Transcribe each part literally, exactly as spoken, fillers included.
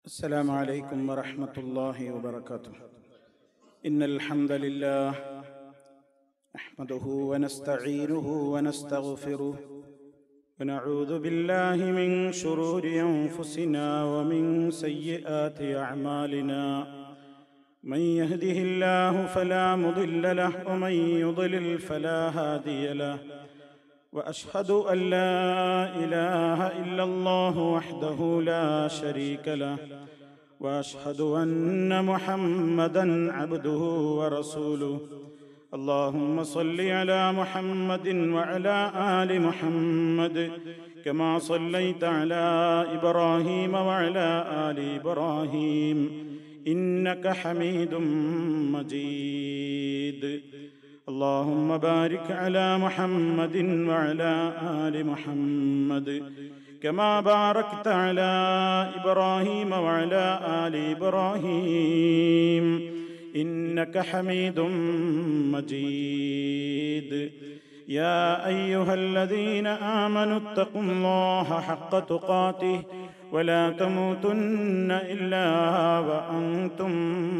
السلام عليكم ورحمة الله وبركاته. إن الحمد لله نحمده ونستعينه ونستغفره ونعوذ بالله من شرور أنفسنا ومن سيئات أعمالنا. من يهده الله فلا مضل له ومن يضلل فلا هادي له. وأشهد أن لا إله إلا الله وحده لا شريك له. وأشهد أن محمدًا عبده ورسوله. اللهم صل على محمد وعلى آل محمد كما صليت على إبراهيم وعلى آل إبراهيم إنك حميد مجيد. اللهم بارك على محمد وعلى آل محمد كما باركت على إبراهيم وعلى آل إبراهيم إنك حميد مجيد. يا أيها الذين آمنوا اتقوا الله حق تقاته ولا تموتن إلا وأنتم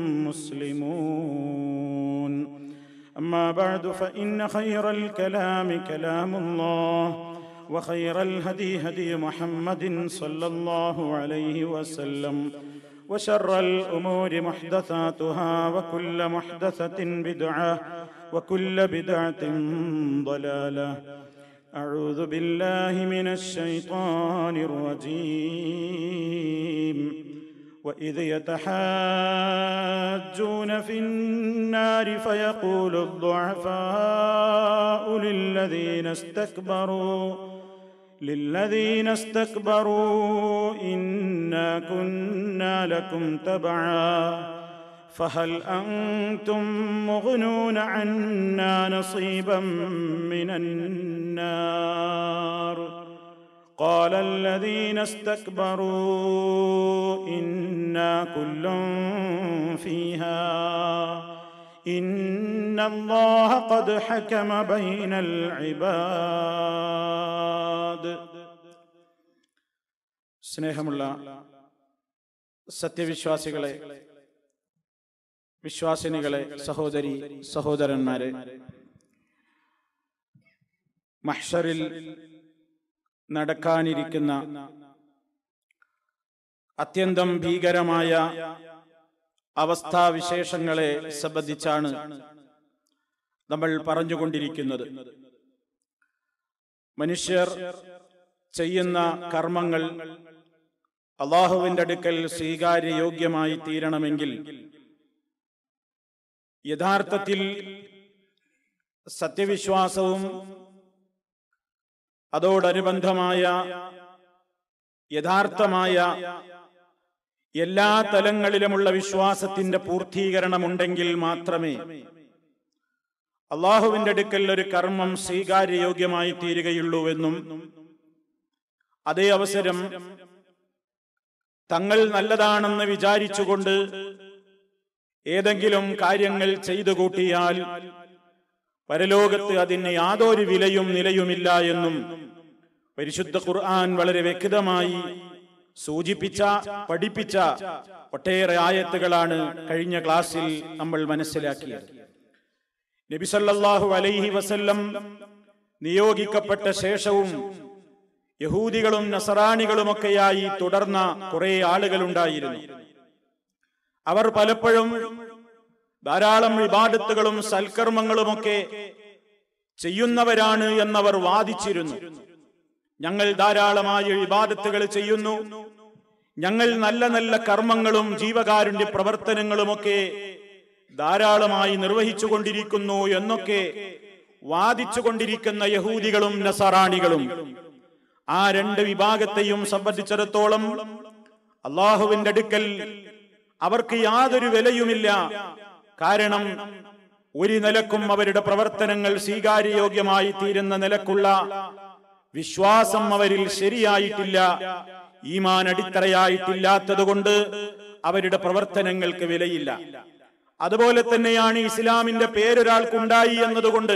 مسلمون. أما بعد فإن خير الكلام كلام الله وخير الهدي هدي محمد صلى الله عليه وسلم وشر الأمور محدثاتها وكل محدثة بدعة وكل بدعة ضلالة. أعوذ بالله من الشيطان الرجيم. وإذ يتحاجون في النار فيقول الضعفاء للذين استكبروا للذين استكبروا إنا كنا لكم تبعا فهل أنتم مغنون عنا نصيبا من النار. قال الذين استكبروا إنا كل فيها إن الله قد حكم بين العباد. സ്നേഹമുള്ള സത്യവിശ്വാസികളെ, വിശ്വാസിനികളെ, സഹോദരി സഹോദരന്മാരെ, മഹ്ശറിൽ നടക്കാനിരിക്കുന്ന അത്യന്തം ഭീകരമായ അവസ്ഥാവിശേഷങ്ങളെ സംബന്ധിച്ചാണ് നമ്മൾ പറഞ്ഞുകൊണ്ടിരിക്കുന്നത്. മനുഷ്യർ ചെയ്യുന്ന കർമ്മങ്ങൾ അല്ലാഹുവിന്റെ അടുക്കൽ സ്വീകാര്യയോഗ്യമായി തീരണമെങ്കിൽ യഥാർത്ഥത്തിൽ സത്യവിശ്വാസവും അതോടനുബന്ധമായ യഥാർത്ഥമായ എല്ലാ തലങ്ങളിലുമുള്ള വിശ്വാസത്തിന്റെ പൂർത്തീകരണമുണ്ടെങ്കിൽ മാത്രമേ അല്ലാഹുവിന്റെ അടുക്കൽ ഒരു കർമ്മം സ്വീകാര്യയോഗ്യമായി തീരുകയുള്ളൂവെന്നും അതേ അവസരം തങ്ങൾ നല്ലതാണെന്ന് വിചാരിച്ചുകൊണ്ട് ഏതെങ്കിലും കാര്യങ്ങൾ ചെയ്തു കൂട്ടിയാൽ പരലോകത്ത് അതിന് യാതൊരു വിലയും നിലയുമില്ല എന്നും പരിശുദ്ധ ഖുർആൻ വളരെ വ്യക്തമായി സൂചിപ്പിച്ച പഠിപ്പിച്ച ഒട്ടേറെ ആയത്തുകളാണ് കഴിഞ്ഞ ക്ലാസ്സിൽ നമ്മൾ മനസ്സിലാക്കിയത്. നബി സല്ലല്ലാഹു അലൈഹി വസല്ലം നിയോഗിക്കപ്പെട്ട ശേഷവും യഹൂദികളും നസറാണികളുമൊക്കെയായി തുടർന്ന കുറെ ആളുകളുണ്ടായിരുന്നു. അവർ പലപ്പോഴും ധാരാളം ഇബാദത്തുകളും സൽക്കർമ്മങ്ങളുമൊക്കെ ചെയ്യുന്നവരാണ് എന്നവർ വാദിച്ചിരുന്നു. ഞങ്ങൾ ധാരാളമായ ഇബാദത്തുകൾ ചെയ്യുന്നു, ഞങ്ങൾ നല്ല നല്ല കർമ്മങ്ങളും ജീവകാരുണ്യ പ്രവർത്തനങ്ങളുമൊക്കെ ധാരാളമായി നിർവഹിച്ചു കൊണ്ടിരിക്കുന്നു എന്നൊക്കെ വാദിച്ചു കൊണ്ടിരിക്കുന്ന യഹൂദികളും നസറാണികളും. ആ രണ്ട് വിഭാഗത്തെയും സംബന്ധിച്ചിടത്തോളം അല്ലാഹുവിന്റെ അടുക്കൽ അവർക്ക് യാതൊരു വിലയുമില്ല. കാരണം ഒരു നിലക്കും അവരുടെ പ്രവർത്തനങ്ങൾ സ്വീകാര്യയോഗ്യമായി തീരുന്ന നിലക്കുള്ള വിശ്വാസം അവരിൽ ശരിയായിട്ടില്ല. ഈമാൻ അടിത്തറയായിട്ടില്ലാത്തത് കൊണ്ട് അവരുടെ പ്രവർത്തനങ്ങൾക്ക് വിലയില്ല. അതുപോലെ തന്നെയാണ് ഇസ്ലാമിന്റെ പേരൊരാൾക്കുണ്ടായി എന്നതുകൊണ്ട്,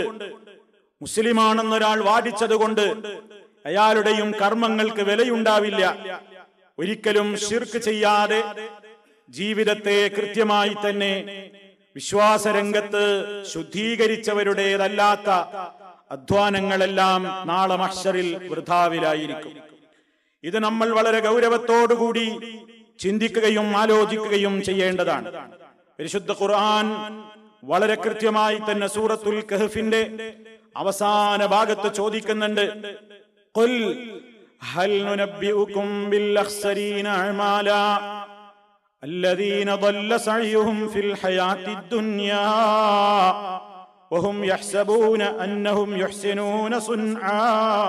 മുസ്ലിമാണെന്നൊരാൾ വാദിച്ചതുകൊണ്ട് അയാളുടെയും കർമ്മങ്ങൾക്ക് വിലയുണ്ടാവില്ല. ഒരിക്കലും ശിർക്ക് ചെയ്യാതെ ജീവിതത്തെ കൃത്യമായി തന്നെ വിശ്വാസരംഗത്ത് ശുദ്ധീകരിച്ചവരുടേതല്ലാത്ത അധ്വാനങ്ങളെല്ലാം നാളെ മഹ്ശറിൽ വൃഥാവിലായിരിക്കും. ഇത് നമ്മൾ വളരെ ഗൗരവത്തോടുകൂടി ചിന്തിക്കുകയും ആലോചിക്കുകയും ചെയ്യേണ്ടതാണ്. പരിശുദ്ധ ഖുർആൻ വളരെ കൃത്യമായി തന്നെ സൂറത്തുൽ കഹ്ഫിന്റെ അവസാന ഭാഗത്ത് ചോദിക്കുന്നുണ്ട്, ഖുൽ ഹൽ നുനബ്ബിഉകും ബിൽ അഖ്സരീന അഅമാലാ الذين ضل سعيهم في الحياة الدنيا وهم يحسبون أنهم يحسنون صنعا.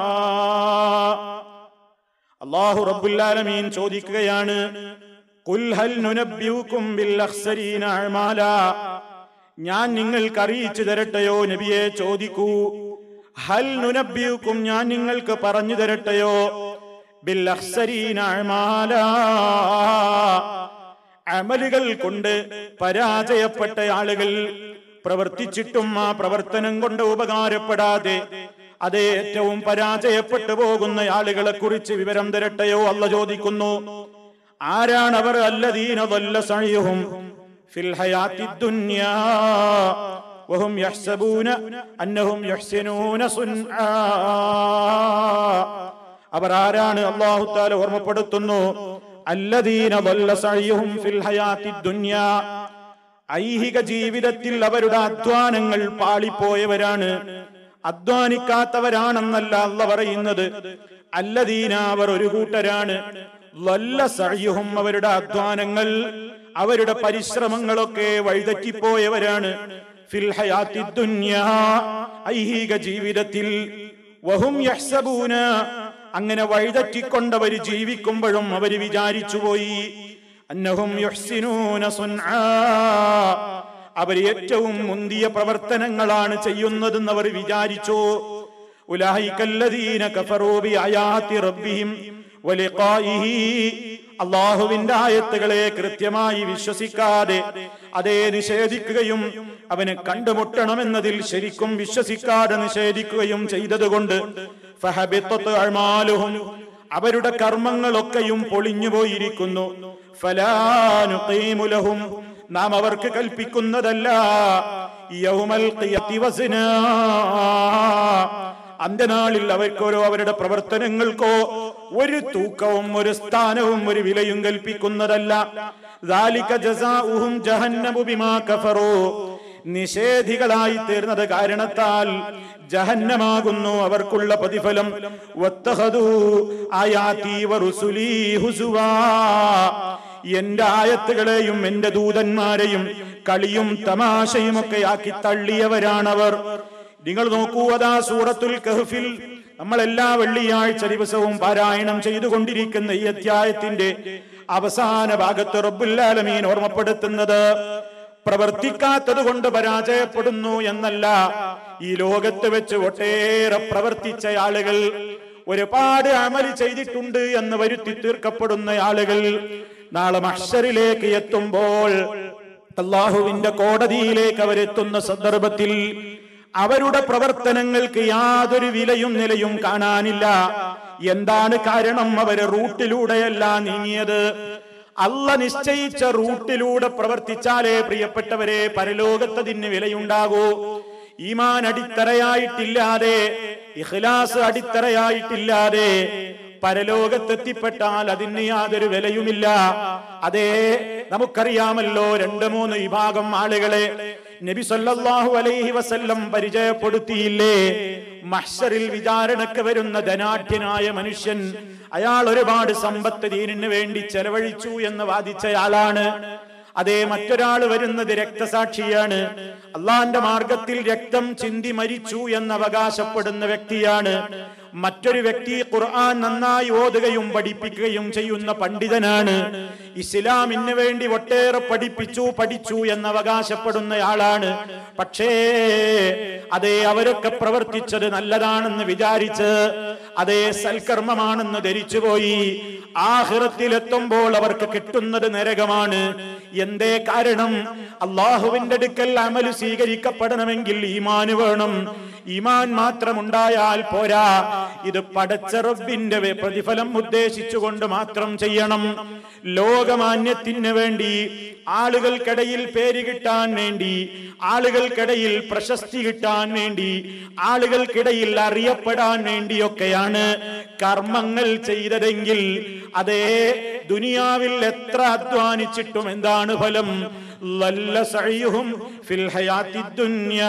അല്ലാഹു റബ്ബുൽ ആലമീൻ ചോദിക്കുകയാണ്, ഖുൽ ഹൽ നുനബ്ബിഉകും ബിൽ അഖ്സരീന അഅമാലാ, ഞാൻ നിങ്ങൾക്ക് അറിയിച്ചു തരട്ടെയോ നബിയെ? ചോദിക്കൂ. ഹൽ നുനബ്ബിഉകും, ഞാൻ നിങ്ങൾക്ക് പറഞ്ഞു തരട്ടെയോ? ബിൽ അഖ്സരീന അഅമാലാ, അമലുകൾ കൊണ്ട് പരാജയപ്പെട്ട ആളുകൾ, പ്രവർത്തിച്ചിട്ടും ആ പ്രവർത്തനം കൊണ്ട് ഉപകാരപ്പെടാതെ അതേ ഏറ്റവും പരാജയപ്പെട്ടു പോകുന്ന ആളുകളെ കുറിച്ച് വിവരം തരട്ടെയോ? അല്ലാഹു ചോദിക്കുന്നു. ആരാണവർ? അല്ലദീന ضل സഅയ്യുഹും ഫിൽ ഹയാത്തിദ് ദുനിയാ വഹും യഹ്സബൂന അന്നഹും യുഹ്സിനൂന സുൻആ. അവർ ആരാണ്? അല്ലാഹു തആല ഓർമ്മപ്പെടുത്തുന്നു, അല്ലദീന ضل സഅയ്യുഹും ഫിൽ ഹയാത്തിദ് ദുനിയാ, ഐഹിക ജീവിതത്തിൽ അവരുടെ അധ്വാനങ്ങൾ പാളിപ്പോയവരാണ്. അധ്വാനിക്കാത്തവരാണെന്നല്ല അല്ലാഹു പറയുന്നത്. അല്ലദീന, അവർ ഒരു കൂട്ടരാണ്. ضل സഅയ്യുഹും, അവരുടെ അധ്വാനങ്ങൾ, അവരുടെ പരിശ്രമങ്ങളൊക്കെ വഴിതെറ്റിപ്പോയവരാണ്. ഫിൽ ഹയാത്തിദ് ദുനിയാ, ഐഹിക ജീവിതത്തിൽ. വഹും യഹ്സബൂന, അങ്ങനെ വഴിതെറ്റിക്കൊണ്ടവർ ജീവിക്കുമ്പോഴും അവർ വിചാരിച്ചുപോയി, അന്നഹും യുഹ്സിനൂന സുൻആ, അവർ ഏറ്റവും മുന്തിയ പ്രവർത്തനങ്ങളാണ് ചെയ്യുന്നതെന്ന് അവർ വിചാരിച്ചു. ഉലൈകല്ലദീന കഫറൂ ബിആയാതി റബ്ബിഹിം വലിഖാഇഹി, അല്ലാഹുവിന്റെ ആയത്തുകളെ കൃത്യമായി വിശ്വസിക്കാതെ അതേ നിഷേധിക്കുകയും അവനെ കണ്ടുമുട്ടണമെന്നതിൽ ശരിക്കും വിശ്വസിക്കാതെ നിഷേധിക്കുകയും ചെയ്തതുകൊണ്ട് ഫഹബിത്തത് അഅ്മാലുഹും, അവരുടെ കർമ്മങ്ങളൊക്കെയും പൊളിഞ്ഞുപോയിരിക്കുന്നു. ഫലാ നുഖീമു ലഹും, നാം അവർക്ക് കൽപ്പിക്കുന്നതല്ല യൗമൽ ഖിയാമത്തി വസ്നാ, അന്ത്യനാളിൽ അവർക്കോരോ അവരുടെ പ്രവർത്തനങ്ങൾക്കോ ഒരു തൂക്കവും ഒരു സ്ഥാനവും ഒരു വിലയും കൽപ്പിക്കുന്നതല്ല. ദാലിക ജസാഉഹും ജഹന്നമു ബിമാ കഫറൂ, നിഷേധികളായി തീർന്നത് കാരണത്താൽ ജഹന്നമാകുന്നു അവർക്കുള്ള പ്രതിഫലം. വത്തഖദൂ ആയാതി വറുസുലീ ഹുസുവാ, എന്റെ ആയത്തുകളെയും എന്റെ ദൂതന്മാരെയും കളിയും തമാശയും ഒക്കെ ആക്കി തള്ളിയവരാണവർ. നിങ്ങൾ നോക്കൂ, അതാ സൂറത്തുൽ കഹ്ഫിൽ നമ്മൾ എല്ലാ വെള്ളിയാഴ്ച ദിവസവും പാരായണം ചെയ്തുകൊണ്ടിരിക്കുന്ന ഈ അധ്യായത്തിന്റെ അവസാന ഭാഗത്ത് റബ്ബുൽ ആലമീൻ ഓർമ്മപ്പെടുത്തുന്നത് പ്രവർത്തിക്കാത്തത് കൊണ്ട് പരാജയപ്പെടുന്നു എന്നല്ല. ഈ ലോകത്ത് വെച്ച് ഒട്ടേറെ പ്രവർത്തിച്ച ആളുകൾ, ഒരുപാട് അമൽ ചെയ്തിട്ടുണ്ട് എന്ന് വരുത്തി തീർക്കപ്പെടുന്ന ആളുകൾ നാളെ മഹ്ശറിലേക്ക് എത്തുമ്പോൾ, അല്ലാഹുവിന്റെ കോടതിയിലേക്ക് അവരെത്തുന്ന സന്ദർഭത്തിൽ അവരുടെ പ്രവർത്തനങ്ങൾക്ക് യാതൊരു വിലയും നിലയും കാണാനില്ല. എന്താണ് കാരണം? അവര് റൂട്ടിലൂടെയല്ല നീങ്ങിയത്. അല്ലാഹ് നിശ്ചയിച്ച റൂട്ടിലൂടെ പ്രവർത്തിച്ചാലേ പ്രിയപ്പെട്ടവരെ പരലോകത്തതിന് വിലയുണ്ടാകൂ. ഈമാൻ അടിത്തറയായിട്ടില്ലാതെ, ഇഖ്ലാസ് അടിത്തറയായിട്ടില്ലാതെ പരലോകത്തെത്തിപ്പെട്ടാൽ അതിന് യാതൊരു വിലയുമില്ല. അതേ, നമുക്കറിയാമല്ലോ, രണ്ട് മൂന്ന് വിഭാഗം ആളുകളെ നബി സല്ലല്ലാഹു അലൈഹി വസല്ലം പരിചയപ്പെടുത്തിയില്ലേ? മഹ്ശറിൽ വിചാരണക്ക് വരുന്ന ധനാഢ്യനായ മനുഷ്യൻ, അയാൾ ഒരുപാട് സമ്പത്ത് ദീനിന് വേണ്ടി ചെലവഴിച്ചു എന്ന് വാദിച്ചയാളാണ്. അതേ, മറ്റൊരാൾ വരുന്നത് രക്തസാക്ഷിയാണ്, അള്ളാന്റെ മാർഗത്തിൽ രക്തം ചിന്തി മരിച്ചു എന്ന് അവകാശപ്പെടുന്ന വ്യക്തിയാണ്. മറ്റൊരു വ്യക്തി ഖുർആൻ നന്നായി ഓതുകയും പഠിപ്പിക്കുകയും ചെയ്യുന്ന പണ്ഡിതനാണ്, ഇസ്ലാമിന് വേണ്ടി ഒട്ടേറെ പഠിപ്പിച്ചു പഠിച്ചു എന്ന് അവകാശപ്പെടുന്നയാളാണ്. പക്ഷേ അതേ, അവരൊക്കെ പ്രവർത്തിച്ചത് നല്ലതാണെന്ന് വിചാരിച്ച് അതേ സൽക്കർമ്മമാണെന്ന് ധരിച്ചുപോയി. ആഖിറത്തിലെത്തുമ്പോൾ അവർക്ക് കിട്ടുന്നത് നരകമാണ്. എന്തേ കാരണം? അള്ളാഹുവിന്റെ അടുക്കൽ അമല് സ്വീകരിക്കപ്പെടണമെങ്കിൽ ഈമാന് വേണം. ഈമാൻ മാത്രമുണ്ടായാൽ പോരാ, ഇത് പടച്ച റബ്ബിന്റെ പ്രതിഫലം ഉദ്ദേശിച്ചുകൊണ്ട് മാത്രം ചെയ്യണം. ലോകമാന്യത്തിന് വേണ്ടി, ആളുകൾക്കിടയിൽ പേര് കിട്ടാൻ വേണ്ടി, ആളുകൾക്കിടയിൽ പ്രശസ്തി കിട്ടാൻ വേണ്ടി, ആളുകൾക്കിടയിൽ അറിയപ്പെടാൻ വേണ്ടിയൊക്കെയാണ് കർമ്മങ്ങൾ ചെയ്തതെങ്കിൽ അതേ ദുനിയാവിൽ എത്ര അധ്വാനിച്ചിട്ടും എന്താണ് ഫലം? ലല്ല സഅയ്യുഹും ഫിൽ ഹയാത്തിദ് ദുനിയാ,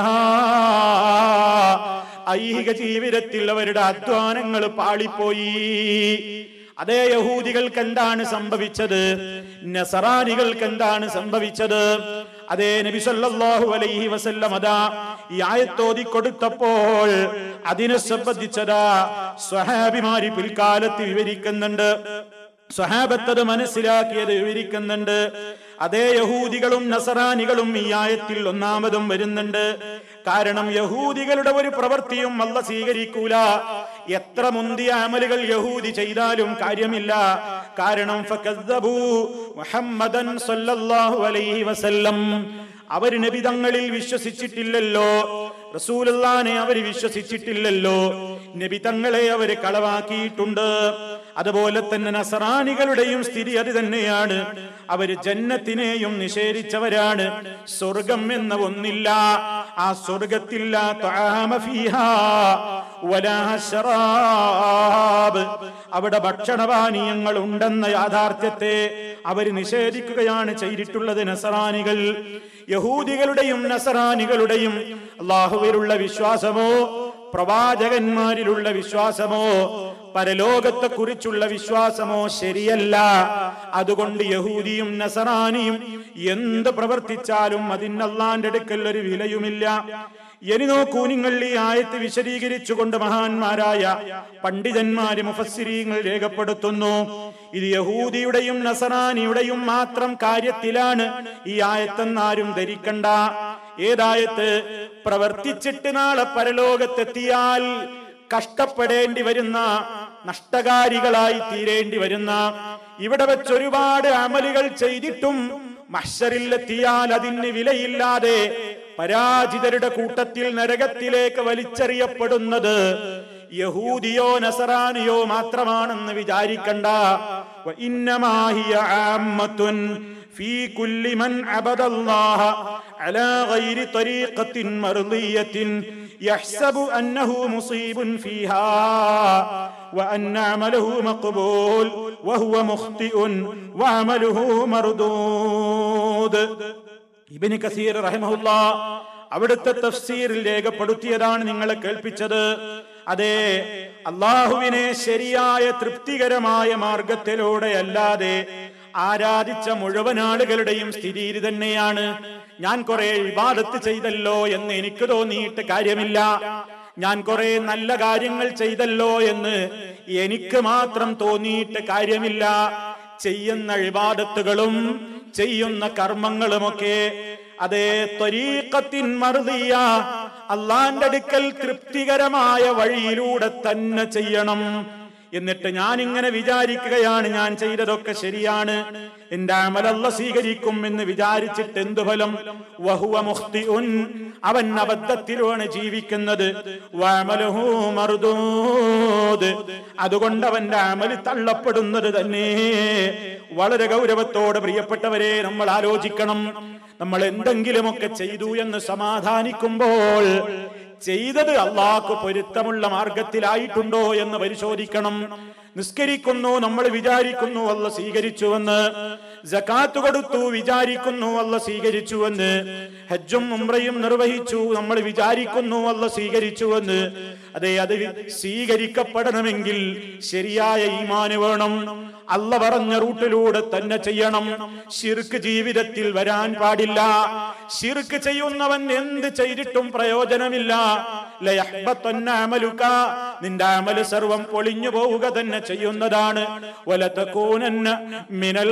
ഐഹിക ജീവിതത്തിൽ അവരുടെ അധ്വാനങ്ങൾ പാളിപ്പോയി. അതേ യഹൂദികൾക്ക് എന്താണ് സംഭവിച്ചത്? നസറാനികൾക്ക് എന്താണ് സംഭവിച്ചത്? അതേ നബി സല്ലല്ലാഹു അലൈഹി വസല്ലം അതാ ഈ ആയത്തോതി കൊടുത്തപ്പോൾ അതിനെ സംബന്ധിച്ചതാ സ്വഹാബിമാരി പിൽക്കാലത്ത് വിവരിക്കുന്നുണ്ട്, സ്വഹാബത്തത് മനസ്സിലാക്കിയത് വിവരിക്കുന്നുണ്ട്. അതേ യഹൂദികളും നസറാനികളും ഈ ആയത്തിൽ ഒന്നാമതും വരുന്നുണ്ട്. കാരണം യഹൂദികളുടെ ഒരു പ്രവൃത്തിയും അല്ലാഹു സ്വീകരിക്കൂല. എത്ര മുന്തിയ അമലുകൾ യഹൂദി ചെയ്താലും കാര്യമില്ല. കാരണം ഫകദ്ദബൂ മുഹമ്മദൻ സല്ലല്ലാഹു അലൈഹി വസല്ലം, അവർ നബി തങ്ങളിൽ വിശ്വസിച്ചിട്ടില്ലല്ലോ, റസൂലുള്ളാഹിനെ അവർ വിശ്വസിച്ചിട്ടില്ലല്ലോ, നബി തങ്ങളെ അവർ കളവാക്കിയിട്ടുണ്ട്. അതുപോലെ തന്നെ നസറാനികളുടെയും സ്ഥിതി അത് തന്നെയാണ്. അവർ ജന്നത്തിനെയും നിഷേധിച്ചവരാണ്. സ്വർഗം എന്ന ഒന്നില്ല, ആ സ്വർഗത്തില്ല തആമ ഫീഹാ വലാ ശറാബ്, അവിടെ ഭക്ഷണപാനീയങ്ങൾ ഉണ്ടെന്ന യാഥാർത്ഥ്യത്തെ അവർ നിഷേധിക്കുകയാണ് ചെയ്തിട്ടുള്ളത് നസറാനികൾ. യഹൂദികളുടെയും നസറാനികളുടെയും അല്ലാഹുവിലുള്ള വിശ്വാസമോ പ്രവാചകന്മാരിലുള്ള വിശ്വാസമോ പരലോകത്തെ കുറിച്ചുള്ള വിശ്വാസമോ ശരിയല്ല. അതുകൊണ്ട് യഹൂദിയും നസറാനിയും എന്ത് പ്രവർത്തിച്ചാലും അതിന് അല്ലാഹുവിന്റെ അടുക്കൽ ഒരു വിലയുമില്ല. ഇനി നോക്കൂ നിങ്ങൾ, ഈ ആയത്ത് വിശദീകരിച്ചുകൊണ്ട് മഹാന്മാരായ പണ്ഡിതന്മാര് മുഫസ്സിരീങ്ങൾ രേഖപ്പെടുത്തുന്നു, ഇത് യഹൂദിയുടെയും നസറാനിയുടെയും മാത്രം കാര്യത്തിലാണ് ഈ ആയത്തെന്നാരും ധരിക്കണ്ട. ഏതായത്ത്? പ്രവർത്തിച്ചിട്ട് നാളെ പരലോകത്തെത്തിയാൽ കഷ്ടപ്പെടേണ്ടി വരുന്ന, നഷ്ടകാരികളായി തീരേണ്ടി വരുന്ന, ഇവിടെ വെച്ച് ഒരുപാട് അമലുകൾ ചെയ്തിട്ടും മഹ്ശറിലെത്തിയാൽ അതിന് വിലയില്ലാതെ പരാജിതരുടെ കൂട്ടത്തിൽ നരകത്തിലേക്ക് വലിച്ചെറിയപ്പെടുന്നത് യഹൂദിയോ നസറാനിയോ മാത്രമാണെന്ന് വിചാരിക്കണ്ട. വഇന്നമാ ഹിയ ആമ്മത്തുൻ ഫീ കുല്ലി മൻ അബദല്ലാഹ അലാ ഗൈരി ത്വരീഖത്തിൻ മർദിയത്തിൻ യഹ്സബു അന്നഹു മുസീബുൻ ഫീഹാ വഅന്ന അമലുഹു മഖ്ബൂൽ വഹുവ മുഖ്തിഉൻ വഅമലുഹു മർദൂദ്. ഇബ്നു കസീർ റഹിമഹുല്ലാഹ് അവിടുത്തെ തഫ്സീറിൽ രേഖപ്പെടുത്തിയതാണ് നിങ്ങളെ കേൾപ്പിച്ചത്. അതെ, അള്ളാഹുവിനെ ശരിയായ തൃപ്തികരമായ മാർഗത്തിലൂടെ അല്ലാതെ ആരാധിച്ച മുഴുവൻ ആളുകളുടെയും സ്ഥിതി ഇത് തന്നെയാണ്. ഞാൻ കുറെ ഇബാദത്ത് ചെയ്തല്ലോ എന്ന് എനിക്ക് തോന്നിയിട്ട് കാര്യമില്ല, ഞാൻ കുറെ നല്ല കാര്യങ്ങൾ ചെയ്തല്ലോ എന്ന് എനിക്ക് മാത്രം തോന്നിയിട്ട് കാര്യമില്ല. ചെയ്യുന്ന ഇബാദത്തുകളും ചെയ്യുന്ന കർമ്മങ്ങളുമൊക്കെ അതേ ത്വരീഖത്തിൻ മർദിയ, അള്ളാന്റെ അടുക്കൽ തൃപ്തികരമായ വഴിയിലൂടെ തന്നെ ചെയ്യണം. എന്നിട്ട് ഞാൻ ഇങ്ങനെ വിചാരിക്കുകയാണ്, ഞാൻ ചെയ്തതൊക്കെ ശരിയാണ്, എന്റെ അമൽ അല്ലാഹു സ്വീകരിക്കും എന്ന് വിചാരിച്ചിട്ട് എന്തു ഫലം? വഹുവ മുഖ്തിഉൻ, അവൻ അബദ്ധത്തിലാണ് ജീവിക്കുന്നത്. വഅമലുഹു മർദൂദ്, അതുകൊണ്ട് അവന്റെ അമൽ തള്ളപ്പെടുന്നത് തന്നെ. വളരെ ഗൗരവത്തോടെ പ്രിയപ്പെട്ടവരെ നമ്മൾ ആലോചിക്കണം. നമ്മൾ എന്തെങ്കിലുമൊക്കെ ചെയ്തു എന്ന് സമാധാനിക്കുമ്പോൾ ചെയ്തത് അള്ളാഹ്ക്ക് പൊരുത്തമുള്ള മാർഗത്തിലായിട്ടുണ്ടോ എന്ന് പരിശോധിക്കണം. നിസ്കരിക്കുന്നു, നമ്മൾ വിചാരിക്കുന്നു അല്ലാഹു സ്വീകരിച്ചുവെന്ന്. സകാത്ത് കൊടുത്തു, വിചാരിക്കുന്നു അല്ലാഹു സ്വീകരിച്ചുവെന്ന്. ഹജ്ജും ഉംറയും നിർവഹിച്ചു, നമ്മൾ വിചാരിക്കുന്നു അല്ലാഹു സ്വീകരിച്ചുവെന്ന്. അതെ, അത് സ്വീകരിക്കപ്പെടണമെങ്കിൽ ശരിയായ ഈമാന് വേണം. അല്ലാഹു പറഞ്ഞ റൂട്ടിലൂടെ തന്നെ ചെയ്യണം. ശിർക്ക് ജീവിതത്തിൽ വരാൻ പാടില്ല. ശിർക്ക് ചെയ്യുന്നവൻ എന്ത് ചെയ്തിട്ടും പ്രയോജനമില്ല. ലയഹ്ബതന്ന അമലുക, നിന്റെ അമൽ സർവം പൊളിഞ്ഞു പോവുക തന്നെ ചെയ്യുന്നതാണ്. വലതകൂനന്ന മിനൽ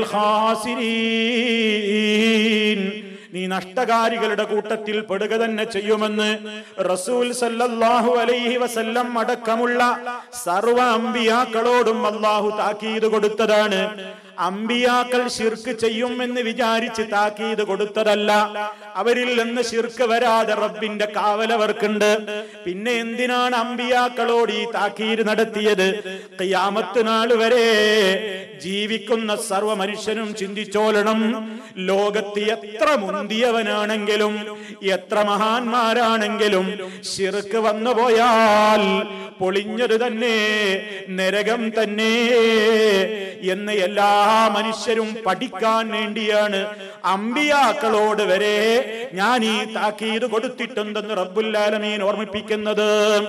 ഖാസിരീൻ, നീ നഷ്ടകാരികളുടെ കൂട്ടത്തിൽ പെടുക തന്നെ ചെയ്യുമെന്ന് റസൂൽ സല്ലല്ലാഹു അലൈഹി വസല്ലം അടക്കമുള്ള സർവ്വ അമ്പിയാക്കളോടും അല്ലാഹു താക്കീത് കൊടുത്തതാണ്. അമ്പിയാക്കൾ ശിർക്ക് ചെയ്യുമെന്ന് വിചാരിച്ച് താക്കീത് കൊടുത്തതല്ല. അവരിൽ നിന്ന് ശിർക്ക് വരാതെ റബ്ബിന്റെ കാവലവർക്കുണ്ട്. പിന്നെ എന്തിനാണ് അമ്പിയാക്കളോട് ഈ താക്കീത് നടത്തിയത്? ഖിയാമത്ത് നാൾ വരെ ജീവിക്കുന്ന സർവ്വ മനുഷ്യനും ചിന്തിച്ചോളണം. ലോകത്ത് എത്ര മുന്തിയവനാണെങ്കിലും എത്ര മഹാന്മാരാണെങ്കിലും ശിർക്ക് വന്നുപോയാൽ പൊളിഞ്ഞത് തന്നെ നരകം തന്നെ എന്ന് എല്ലാ മനുഷ്യരും പഠിക്കാൻ വേണ്ടിയാണ് അമ്പിയാക്കളോട് വരെ ഞാൻ ഈ താക്കീത് കൊടുത്തിട്ടുണ്ടെന്ന് റബ്ബുൽ ആലമീൻ ഓർമ്മിപ്പിക്കുന്നത്.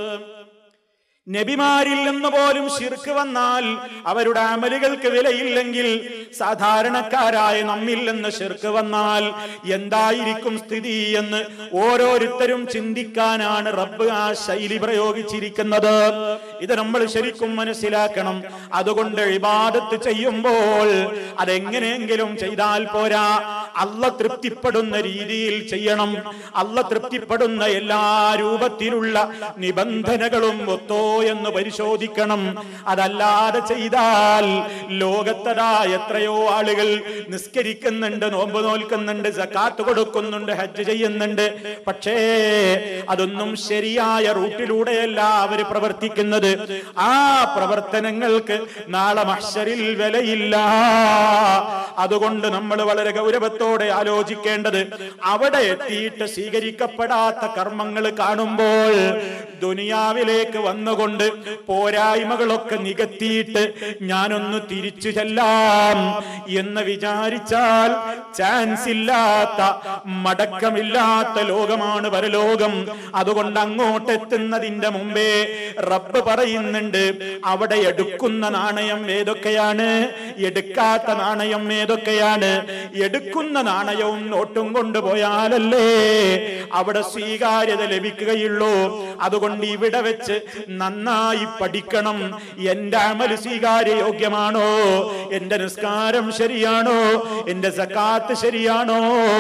നബിമാരിൽ നിന്ന് പോലും ശിർക്ക് വന്നാൽ അവരുടെ അമലുകൾക്ക് വിലയില്ലെങ്കിൽ സാധാരണക്കാരായ നമ്മിൽ നിന്ന് ശിർക്ക് വന്നാൽ എന്തായിരിക്കും സ്ഥിതി എന്ന് ഓരോരുത്തരും ചിന്തിക്കാനാണ് റബ്ബ് ആ ശൈലി പ്രയോഗിച്ചിരിക്കുന്നത്. ഇത് നമ്മൾ ശരിക്കും മനസ്സിലാക്കണം. അതുകൊണ്ട് ഇബാദത്ത് ചെയ്യുമ്പോൾ അതെങ്ങനെയെങ്കിലും ചെയ്താൽ പോരാ, അല്ലാഹ് തൃപ്തിപ്പെടുന്ന രീതിയിൽ ചെയ്യണം. അല്ലാഹ് തൃപ്തിപ്പെടുന്ന എല്ലാ രൂപത്തിലുള്ള നിബന്ധനകളും ഒത്തോ എന്ന് പരിശോധിക്കണം. അതല്ലാതെ ചെയ്താൽ ലോകത്തതാ എത്രയോ ആളുകൾ നിസ്കരിക്കുന്നുണ്ട്, നോമ്പ് നോൽക്കുന്നുണ്ട്, സക്കാത്ത് കൊടുക്കുന്നുണ്ട്, ഹജ്ജ് ചെയ്യുന്നുണ്ട്. പക്ഷേ അതൊന്നും ശരിയായ റൂട്ടിലൂടെയല്ല അവർ പ്രവർത്തിക്കുന്നത്. ആ പ്രവർത്തനങ്ങൾക്ക് നാളെ മഹ്ശറിൽ വിലയില്ല. അതുകൊണ്ട് നമ്മൾ വളരെ ഗൗരവത്തോടെ ആലോചിക്കേണ്ടത്, അവിടെ എത്തിയിട്ട് സ്വീകരിക്കപ്പെടാത്ത കർമ്മങ്ങൾ കാണുമ്പോൾ ദുനിയാവിലേക്ക് വന്നുകൊണ്ട് പോരായ്മകളൊക്കെ നികത്തിയിട്ട് ഞാനൊന്ന് തിരിച്ചു ചെല്ലാം എന്ന് വിചാരിച്ചാൽ ചാൻസ് ഇല്ലാത്ത, മടക്കമില്ലാത്ത ലോകമാണ് പരലോകം. അതുകൊണ്ട് അങ്ങോട്ടെത്തുന്നതിന്റെ മുമ്പേ റബ്ബ് പറയുന്നുണ്ട്, അവിടെ എടുക്കുന്ന നാണയം ഏതൊക്കെയാണ്, എടുക്കാത്ത നാണയം ഏതൊക്കെയാണ്. എടുക്കുന്ന നാണയവും നോട്ടും കൊണ്ടുപോയാലല്ലേ അവിടെ സ്വീകാര്യത ലഭിക്കുകയുള്ളൂ. അതുകൊണ്ട് ഇവിടെ വെച്ച് നന്നായി പഠിക്കണം. എന്റെ അമൽ സ്വീകാര്യയോഗ്യമാണോ, എന്റെ നിസ്കാരം ശരിയാണോ, എന്റെ സക്കാത്ത് ശരിയാണോ,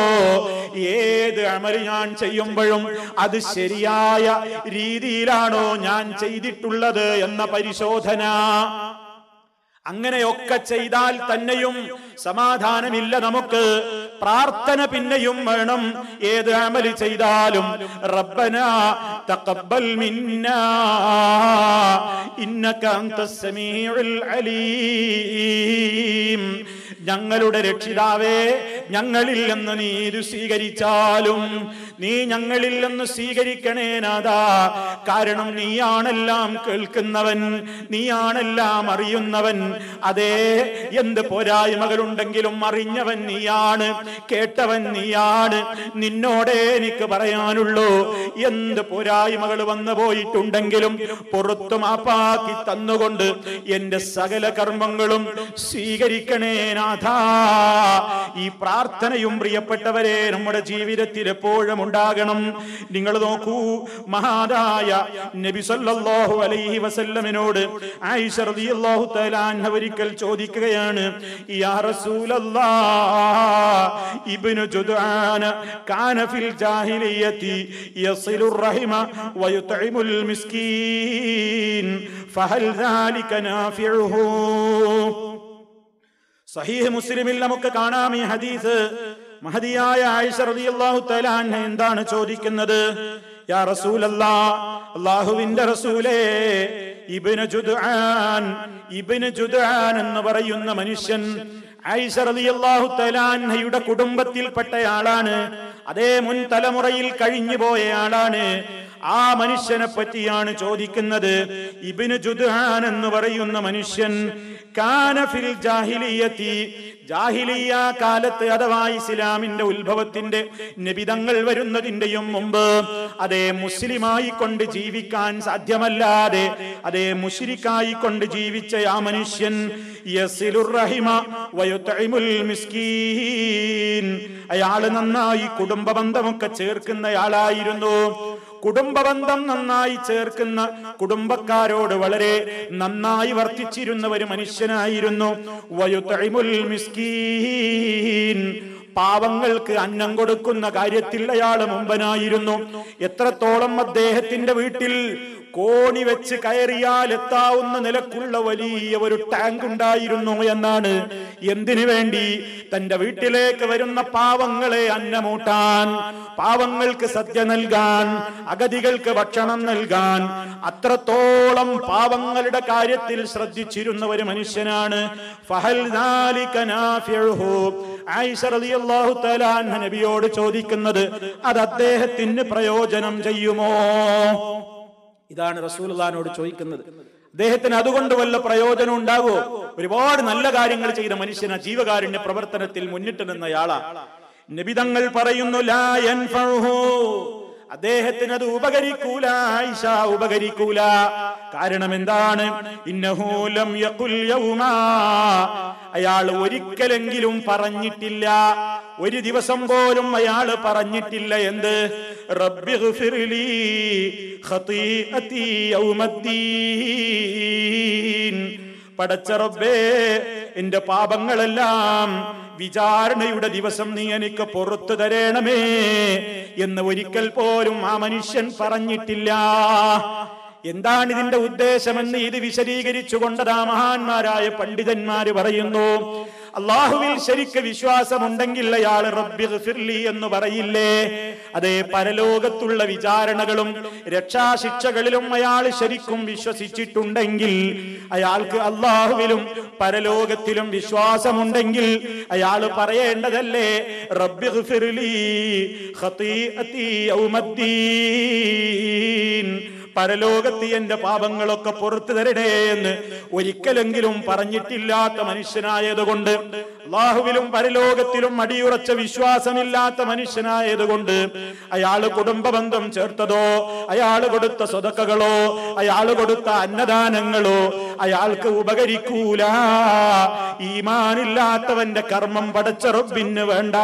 ഏത് അമൽ ഞാൻ ചെയ്യുമ്പോഴും അത് ശരിയായ രീതിയിലാണോ ഞാൻ ചെയ്തിട്ടുള്ളത് എന്ന പരിശോധന. അങ്ങനെയൊക്കെ ചെയ്താൽ തന്നെയും സമാധാനമില്ല നമുക്ക്. പ്രാർത്ഥന പിന്നെയും വേണം. ഏത് അമൽ ചെയ്താലും റബ്ബനാ തഖബ്ബൽ മിന്നാ ഇന്നക അൻതസ് സമീഉൽ അലീം. ഞങ്ങളുടെ രക്ഷിതാവേ, ഞങ്ങളിൽ നിന്ന് നീ ഇത് സ്വീകരിച്ചാലും നീ ഞങ്ങളിൽ നിന്ന് സ്വീകരിക്കണേ നാഥാ. കാരണം നീയാണെല്ലാം കേൾക്കുന്നവൻ, നീയാണെല്ലാം അറിയുന്നവൻ. അതേ, എന്ത് പോരായ്മകളുണ്ടെങ്കിലും അറിഞ്ഞവൻ നീയാണ്, കേട്ടവൻ നീയാണ്. നിന്നോടേ എനിക്ക് പറയാനുള്ളൂ, എന്ത് പോരായ്മകൾ വന്നു പോയിട്ടുണ്ടെങ്കിലും പുറത്തു മാപ്പാക്കി തന്നുകൊണ്ട് എന്റെ സകല കർമ്മങ്ങളും സ്വീകരിക്കണേ നാഥാ. ഈ പ്രാർത്ഥനയും പ്രിയപ്പെട്ടവരെ നമ്മുടെ ജീവിതത്തിൽ എപ്പോഴും ഉണ്ടാകണം. നിങ്ങൾ നോക്കൂ, മഹാനായ നബി സല്ലല്ലാഹു അലൈഹി വസല്ലമിനോട് ആയിഷ റളിയല്ലാഹു തആല അൻഹ ഒരിക്കൽ ചോദിക്കുകയാണ്, യാ റസൂലല്ലാഹ്, ഇബ്നു ജുദ്ആന കാന ഫിൽ ജാഹിലിയ്യതി യസിലുർ റഹിമ വയുത്ഇമുൽ മിസ്കീൻ ഫഹൽ ദാലിക നാഫിഉഹു. സഹീഹ് മുസ്ലിമിൽ നമുക്ക് കാണാം ഈ ഹദീസ്. മഹദിയായ ആയിഷ റളിയല്ലാഹു തആല അൻഹ എന്താണ് ചോദിക്കുന്നത്? യാ റസൂലല്ലാഹ്, അല്ലാഹുവിന്റെ റസൂലേ, ഇബ്നു ജുദ്ആൻ ഇബ്നു ജുദ്ആൻ എന്ന് പറയുന്ന മനുഷ്യൻ ആയിഷ റളിയല്ലാഹു തആല അൻഹയുടെ കുടുംബത്തിൽപ്പെട്ടയാളാണ്. അതേ മുൻ തലമുറയിൽ കഴിഞ്ഞു പോയയാളാണ്. ആ മനുഷ്യനെ പറ്റിയാണ് ചോദിക്കുന്നത്. ഇബ്നു ജുദ്ആൻ എന്ന് പറയുന്ന മനുഷ്യൻ കാന ഫിൽ ജാഹിലിയ്യതി, ജാഹിലിയ കാലത്ത് അഥവാ ഇസ്ലാമിന്റെ ഉത്ഭവത്തിന്റെ നബിതങ്ങൾ വരുന്നതിന്റെയും മുമ്പ് അതേ മുസ്ലിമായി കൊണ്ട് ജീവിക്കാൻ സാധ്യമല്ലാതെ അതേ മുശ്രിക്കായി കൊണ്ട് ജീവിച്ച ആ മനുഷ്യൻ യസിലുർ റഹിമ വയുത്ഇമുൽ മിസ്കീൻ, അയാള് നന്നായി കുടുംബബന്ധമൊക്കെ ചേർക്കുന്നയാളായിരുന്നു. കുടുംബബന്ധം നന്നായി ചേർക്കുന്ന, കുടുംബക്കാരോട് വളരെ നന്നായി വർത്തിച്ചിരുന്ന ഒരു മനുഷ്യനായിരുന്നു. വയുത്ഇമുൽ മിസ്കീൻ, പാവങ്ങൾക്ക് അന്നം കൊടുക്കുന്ന കാര്യത്തിൽ അയാൾ മുമ്പനായിരുന്നു. എത്രത്തോളം അദ്ദേഹത്തിന്റെ വീട്ടിൽ കോണി വെച്ച് കയറിയാൽ എത്താവുന്ന നിലക്കുള്ള വലിയ ഒരു ടാങ്ക് ഉണ്ടായിരുന്നു എന്നാണ്. എന്തിനു വേണ്ടി? തന്റെ വീട്ടിലേക്ക് വരുന്ന പാവങ്ങളെ അന്നമൂട്ടാൻ, പാവങ്ങൾക്ക് സദ്യ നൽകാൻ, അഗതികൾക്ക് ഭക്ഷണം നൽകാൻ. അത്രത്തോളം പാവങ്ങളുടെ കാര്യത്തിൽ ശ്രദ്ധിച്ചിരുന്ന ഒരു മനുഷ്യനാണ്. ഫഹൽ ദാലിക നാഫിഉഹു, ആയിഷ റളിയല്ലാഹു തആല അൻഹ നബിയോട് ചോദിക്കുന്നത്, അത് അദ്ദേഹത്തിന് പ്രയോജനം ചെയ്യുമോ? ഇതാണ് റസൂലുള്ളാഹിനോട് ചോദിക്കുന്നത്. അദ്ദേഹത്തിന് അതുകൊണ്ട് വല്ല പ്രയോജനം ഉണ്ടാകുമോ? ഒരുപാട് നല്ല കാര്യങ്ങൾ ചെയ്ത മനുഷ്യനാ, ജീവകാരുണ്യ പ്രവർത്തനത്തിൽ മുന്നിട്ട് നിന്നയാളാ. നബി തങ്ങൾ പറയുന്നു, ലാ യൻഫഉഹു, അദ്ദേഹത്തിന് അത് ഉപകരിക്കൂല. ആയിഷ, ഉപകരിക്കൂല. കാരണം എന്താണ്? ഇന്നഹു ലം യഖുൽ യൗമാ, അയാൾ ഒരിക്കലെങ്കിലും പറഞ്ഞിട്ടില്ല, ഒരു ദിവസം പോലും അയാൾ പറഞ്ഞിട്ടില്ല എന്ത്? റബ്ബിഗ്ഫിർലി ഖതീഅതി യൗമദ്ദീൻ, പടച്ച റബ്ബേ എന്റെ പാപങ്ങളെല്ലാം വിചാരണയുടെ ദിവസം നീ എനിക്ക് പുറത്തു തരണമേ എന്ന് ഒരിക്കൽ പോലും ആ മനുഷ്യൻ പറഞ്ഞിട്ടില്ല. എന്താണ് ഇതിന്റെ ഉദ്ദേശമെന്ന് ഇത് വിശദീകരിച്ചു കൊണ്ടതാ മഹാന്മാരായ പണ്ഡിതന്മാര് പറയുന്നു. അള്ളാഹുവിൽ ശരിക്ക് വിശ്വാസമുണ്ടെങ്കിൽ അയാൾ റബ്ബിഗ്ഫിർലി എന്ന് പറയില്ലേ? അതേ, പരലോകത്തുള്ള വിചാരണകളും രക്ഷാശിക്ഷകളിലും അയാൾ ശരിക്കും വിശ്വസിച്ചിട്ടുണ്ടെങ്കിൽ, അയാൾക്ക് അള്ളാഹുവിലും പരലോകത്തിലും വിശ്വാസമുണ്ടെങ്കിൽ അയാൾ പറയേണ്ടതല്ലേ, റബ്ബിഗ്ഫിർലി ഖതീഅതി യൗമദ്ദീൻ, പരലോകത്ത് എന്റെ പാപങ്ങളൊക്കെ പുറത്തു തരണേ എന്ന് ഒരിക്കലെങ്കിലും പറഞ്ഞിട്ടില്ലാത്ത മനുഷ്യനായതുകൊണ്ട്, അല്ലാഹുവിലും പരലോകത്തിലും അടിയുറച്ച വിശ്വാസമില്ലാത്ത മനുഷ്യനായതുകൊണ്ട്, അയാള് കുടുംബബന്ധം ചേർത്തതോ, അയാള് കൊടുത്ത സ്വതക്കകളോ, അയാള് കൊടുത്ത അന്നദാനങ്ങളോ അയാൾക്ക് ഉപകരിക്കൂല. ഈമാനില്ലാത്തവന്റെ കർമ്മം പടച്ച റബ്ബിന് വേണ്ട.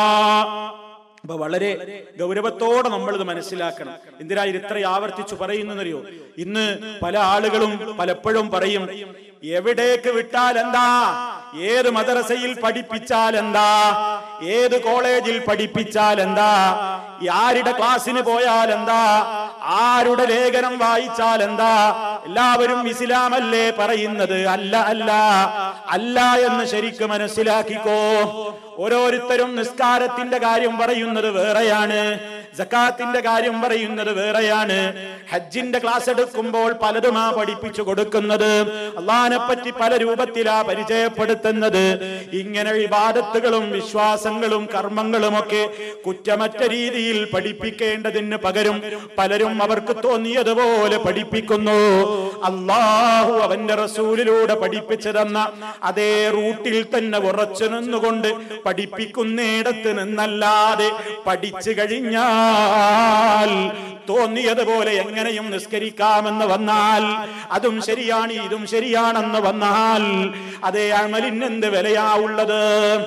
അപ്പൊ വളരെ ഗൗരവത്തോടെ നമ്മൾ ഇത് മനസ്സിലാക്കണം. എന്തിനാ ഇത് ഇത്ര ആവർത്തിച്ചു പറയുന്നറിയോ? ഇന്ന് പല ആളുകളും പലപ്പോഴും പറയും, എവിടേക്ക് വിട്ടാൽ എന്താ, ഏത് മദ്രസയിൽ പഠിപ്പിച്ചാൽ എന്താ, ഏത് കോളേജിൽ പഠിപ്പിച്ചാൽ എന്താ, ആരുടെ ക്ലാസ്സിന് പോയാൽ എന്താ, ആരുടെ ലേഖനം വായിച്ചാൽ എന്താ, എല്ലാവരും ഇസ്ലാമല്ലേ പറയുന്നത്? അല്ല അല്ല അല്ല എന്ന് ശരിക്കും മനസ്സിലാക്കിക്കോ. ഓരോരുത്തരും നിസ്കാരത്തിന്റെ കാര്യം പറയുന്നത് വേറെയാണ്, സക്കാത്തിന്റെ കാര്യം പറയുന്നത് വേറെയാണ്. ഹജ്ജിന്റെ ക്ലാസ് എടുക്കുമ്പോൾ പലതുമാ പഠിപ്പിച്ചു കൊടുക്കുന്നത്, അള്ളാഹിനെ പറ്റി പല രൂപത്തിലാ പരിചയപ്പെടുത്തുന്നത്. ഇങ്ങനെ ഇബാദത്തുകളും വിശ്വാസങ്ങളും കർമ്മങ്ങളുമൊക്കെ കുറ്റമറ്റ രീതിയിൽ പഠിപ്പിക്കേണ്ടതിന് പകരം പലരും അവർക്ക് തോന്നിയതുപോലെ പഠിപ്പിക്കുന്നു. അള്ളാഹു അവന്റെ റസൂലിലൂടെ പഠിപ്പിച്ചു തന്ന അതേ റൂട്ടിൽ തന്നെ ഉറച്ചു നിന്നുകൊണ്ട് പഠിപ്പിക്കുന്നിടത്ത് നിന്നല്ലാതെ പഠിച്ചു കഴിഞ്ഞാൽ തോന്നിയതുപോലെ എങ്ങനെയും നിസ്കരിക്കാമെന്ന് വന്നാൽ, അതും ശരിയാണ് ഇതും ശരിയാണെന്ന് വന്നാൽ, അതേ അമലിന് എന്ത് വിലയാ ഉള്ളത്?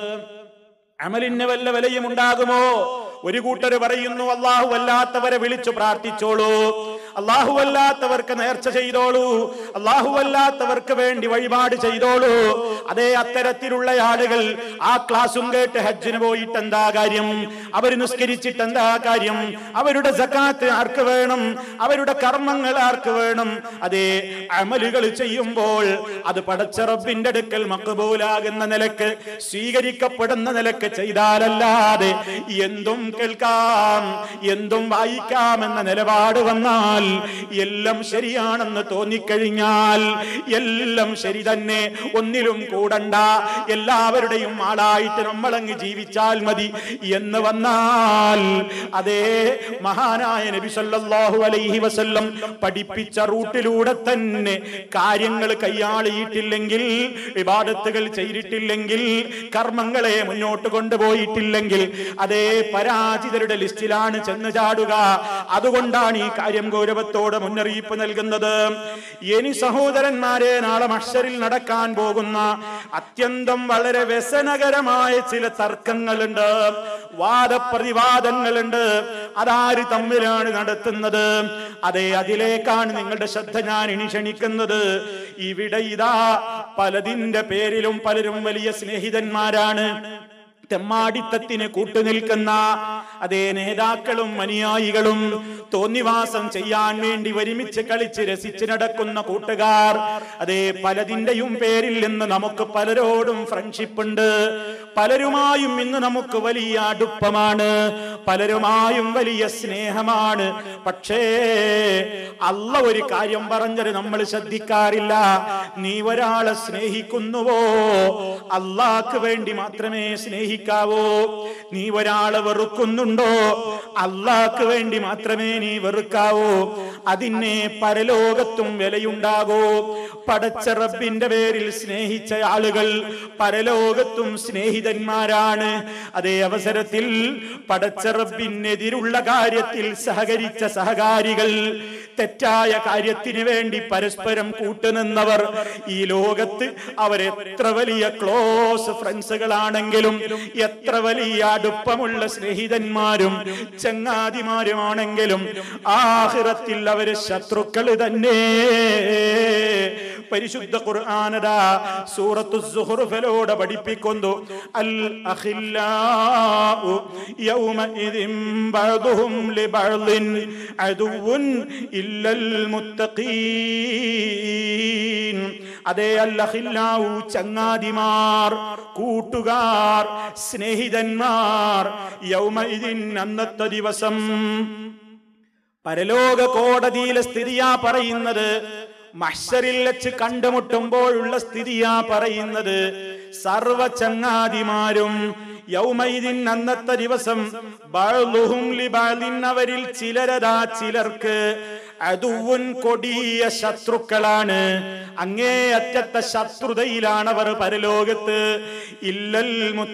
അമലിന് വല്ല വിലയും ഉണ്ടാകുമോ? ഒരു കൂട്ടര് പറയുന്നു, അള്ളാഹു അല്ലാത്തവരെ വിളിച്ചു പ്രാർത്ഥിച്ചോളൂ, അള്ളാഹു അല്ലാത്തവർക്ക് നേർച്ച ചെയ്തോളൂ, അള്ളാഹു അല്ലാത്തവർക്ക് വേണ്ടി വഴിപാട് ചെയ്തോളൂ. അതേ, അത്തരത്തിലുള്ള ആളുകൾ ആ ക്ലാസും കേട്ട് ഹജ്ജിന് പോയിട്ട് എന്താ കാര്യം? അവർ നിസ്കരിച്ചിട്ട് എന്താ കാര്യം? അവരുടെ സക്കാത്ത് ആർക്ക് വേണം? അവരുടെ കർമ്മങ്ങൾ ആർക്ക് വേണം? അതേ, അമലുകൾ ചെയ്യുമ്പോൾ അത് പടച്ച റബ്ബിന്റെ അടുക്കൽ മഖ്ബൂലാകുന്ന നിലക്ക്, സ്വീകരിക്കപ്പെടുന്ന നിലക്ക് ചെയ്താലല്ലാതെ എന്തും കേൾക്കാം എന്തും വായിക്കാം എന്ന നിലപാട് വന്നാൽ, എല്ലാം ശരിയാണെന്ന് തോന്നിക്കഴിഞ്ഞാൽ, എല്ലാം ശരി തന്നെ, ഒന്നിലും കൂടണ്ട, എല്ലാവരുടെയും ആളായിട്ട് നമ്മളങ്ങ് ജീവിച്ചാൽ മതി എന്ന് വന്നാൽ, അതേ മഹാനായ നബി സല്ലല്ലാഹു അലൈഹി വസല്ലം പഠിപ്പിച്ച റൂട്ടിലൂടെ തന്നെ കാര്യങ്ങൾ കൈയാളിയിട്ടില്ലെങ്കിൽ, ഇബാദത്തുകൾ ചെയ്തിട്ടില്ലെങ്കിൽ, കർമ്മങ്ങളെ മുന്നോട്ട് കൊണ്ടുപോയിട്ടില്ലെങ്കിൽ, അതേ പരാജിതരുടെ ലിസ്റ്റിലാണ് ചെന്ന് ചാടുക. അതുകൊണ്ടാണ് ഈ കാര്യം ഗൗരവത്തോടെ മുന്നറിയിപ്പ് നൽകുന്നത്. ഇനി സഹോദരന്മാരെ, നാളെ മഹ്ശറിൽ നടക്കാൻ പോകുന്ന അത്യന്തം വളരെ വ്യസനകരമായ ചില തർക്കങ്ങളുണ്ട്, വാദപ്രതിവാദങ്ങളുണ്ട്. അതാര് തമ്മിലാണ് നടത്തുന്നത്? അതെ, അതിലേക്കാണ് നിങ്ങളുടെ ശ്രദ്ധ ഞാൻ ഇനി ക്ഷണിക്കുന്നത്. ഇവിടെ ഇതാ പലതിന്റെ പേരിലും പലരും വലിയ സ്നേഹിതന്മാരാണ്. തെമ്മാടിത്തത്തിന് കൂട്ടുനിൽക്കുന്ന, അതേ നേതാക്കളും അനുയായികളും തോന്നിവാസം ചെയ്യാൻ വേണ്ടി ഒരുമിച്ച് കളിച്ച് രസിച്ച് നടക്കുന്ന കൂട്ടുകാർ, അതേ പലതിന്റെയും പേരിൽ നിന്ന് നമുക്ക് പലരോടും ഫ്രണ്ട്ഷിപ്പ് ഉണ്ട്. പലരുമായും ഇന്ന് നമുക്ക് വലിയ അടുപ്പമാണ്, പലരുമായും വലിയ സ്നേഹമാണ്. പക്ഷേ അള്ള ഒരു കാര്യം പറഞ്ഞത് നമ്മൾ ശ്രദ്ധിക്കാറില്ല. നീ ഒരാളെ സ്നേഹിക്കുന്നുവോ അള്ളാഹ്ക്ക് വേണ്ടി മാത്രമേ സ്നേഹിക്കാവൂ. നീ ഒരാളെ വെറുക്കുന്നുണ്ടോ അള്ളാഹ്ക്ക് വേണ്ടി മാത്രമേ നീ വെറുക്കാവൂ. അതിനെ പരലോകത്തും വിലയുണ്ടാകൂ. പടച്ച റബ്ബിന്റെ പേരിൽ സ്നേഹിച്ച ആളുകൾ പരലോകത്തും സ്നേഹിതന്മാരാണ്. അതേ അവസരത്തിൽ പടച്ച റബ്ബിനെതിരുള്ള കാര്യത്തിൽ സഹകരിച്ച സഹകാരികൾ, തെറ്റായ കാര്യത്തിന് വേണ്ടി പരസ്പരം കൂട്ടുനിന്നവർ, ഈ ലോകത്ത് അവരെത്ര വലിയ ക്ലോസ് ഫ്രണ്ട്സുകളാണെങ്കിലും എത്ര വലിയ അടുപ്പമുള്ള സ്നേഹിതന്മാരും ചങ്ങാതിമാരുമാണെങ്കിലും ആഖിറത്തിൽ അവര് ശത്രുക്കൾ തന്നെ. പരിശുദ്ധ ഖുർആനദാ സൂറത്തു സുഹ്റുഫിലൂടെ പഠിപ്പിക്കുന്നു, അൽ അഖില്ലാഉ യൗമഇദിൻ ബഅദുഹും ലിബഅദിൻ അദുവ്വുൻ ഇല്ലൽ മുത്തഖീൻ. അതേ അൽ അഖില്ലാഉ ചങ്ങാതിമാർ, കൂട്ടുകാർ, സ്നേഹിതന്മാർ, യൗമഇദിൻ അന്നത്തെ ദിവസം, പരലോക കോടതിയിലെ സ്ഥിതിയാ പറയുന്നത്, മഹ്ശറിൽ വെച്ച് കണ്ടുമുട്ടുമ്പോഴുള്ള സ്ഥിതിയാ പറയുന്നത്. സർവ ചങ്ങാതിമാരും യൗമൈദിൻ അന്നത്തെ ദിവസം ബഅ്ളുഹും ലിബഅദിൻ അവരിൽ ചിലരതാ ചിലർക്ക് അദുവ്വുൻ കൊടിയ ശത്രുക്കളാണ്. അങ്ങേ അറ്റത്തെ ശത്രുതയിലാണ് അവർ പരലോകത്ത്. ഇല്ലൽ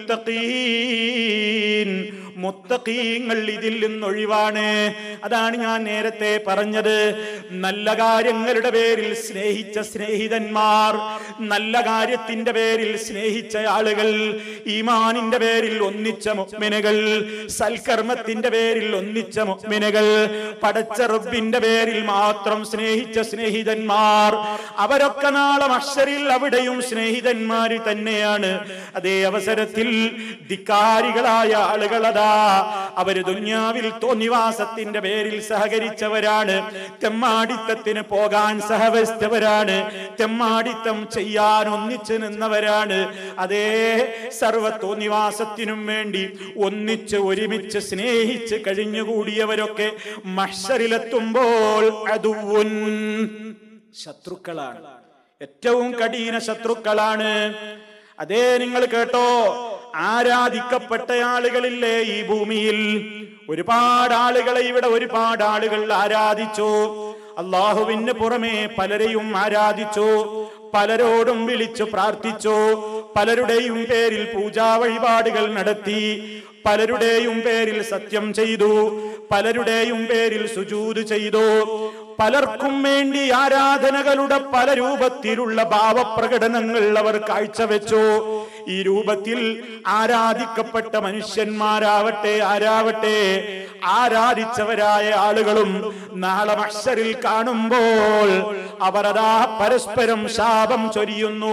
മുത്തഖീൻ, മുത്തഖീങ്ങൾ ഇതിൽ നിന്നൊഴിവാണ്. അതാണ് ഞാൻ നേരത്തെ പറഞ്ഞത്. നല്ല കാര്യങ്ങളുടെ പേരിൽ സ്നേഹിച്ച സ്നേഹിതന്മാർ, നല്ല കാര്യത്തിന്റെ പേരിൽ സ്നേഹിച്ച ആളുകൾ, ഈമാനിന്റെ പേരിൽ ഒന്നിച്ച മുഅ്മിനുകൾ, സൽക്കർമ്മത്തിന്റെ പേരിൽ ഒന്നിച്ച മുഅ്മിനുകൾ, പടച്ച റബ്ബിന്റെ പേരിൽ മാത്രം സ്നേഹിച്ച സ്നേഹിതന്മാർ, അവരൊക്കെ നാളെ മഹ്ശറിൽ അവിടെയും സ്നേഹിതന്മാര് തന്നെയാണ്. അതേ അവസരത്തിൽ ധിക്കാരികളായ ആളുകളതാ അവര് ദുന്യാവിൽ തോന്നിവാസത്തിന്റെ പേരിൽ സഹകരിച്ചവരാണ്, തെമ്മാടിത്തത്തിന് പോകാൻ സഹവരിച്ചവരാണ്, തെമ്മാടിത്തം ചെയ്യാൻ ഒന്നിച്ചു നിന്നവരാണ്. അതേ സർവ തോന്നിവാസത്തിനും വേണ്ടി ഒന്നിച്ച് ഒരുമിച്ച് സ്നേഹിച്ച് കഴിഞ്ഞുകൂടിയവരൊക്കെ മഹ്ശറിലെത്തുമ്പോൾ അദുവ്വുൻ, ശത്രുക്കളാണ്, ഏറ്റവും കഠിന ശത്രുക്കളാണ്. അതേ നിങ്ങൾ കേട്ടോ, ആരാധിക്കപ്പെട്ട ആളുകളില്ലേ ഈ ഭൂമിയിൽ? ഒരുപാട് ആളുകളെ ഇവിടെ ഒരുപാട് ആളുകൾ ആരാധിച്ചു. അള്ളാഹുവിന് പുറമെ പലരെയും ആരാധിച്ചു, പലരോടും വിളിച്ചു പ്രാർത്ഥിച്ചു, പലരുടെയും പേരിൽ പൂജാ വഴിപാടുകൾ നടത്തി, പലരുടെയും പേരിൽ സത്യം ചെയ്തു, പലരുടെയും പേരിൽ സുജൂദ് ചെയ്തു, പലർക്കും വേണ്ടി ആരാധനകളുടെ പല രൂപത്തിലുള്ള ഭാവപ്രകടനങ്ങൾ അവർ കാഴ്ചവെച്ചു. ഈ രൂപത്തിൽ ആരാധിക്കപ്പെട്ട മനുഷ്യന്മാരാവട്ടെ ആരാവട്ടെ, ആരാധിച്ചവരായ ആളുകളും നാളെ മഹ്ശറിൽ കാണുമ്പോൾ അവരതാ പരസ്പരം ശാപം ചൊരിയുന്നു.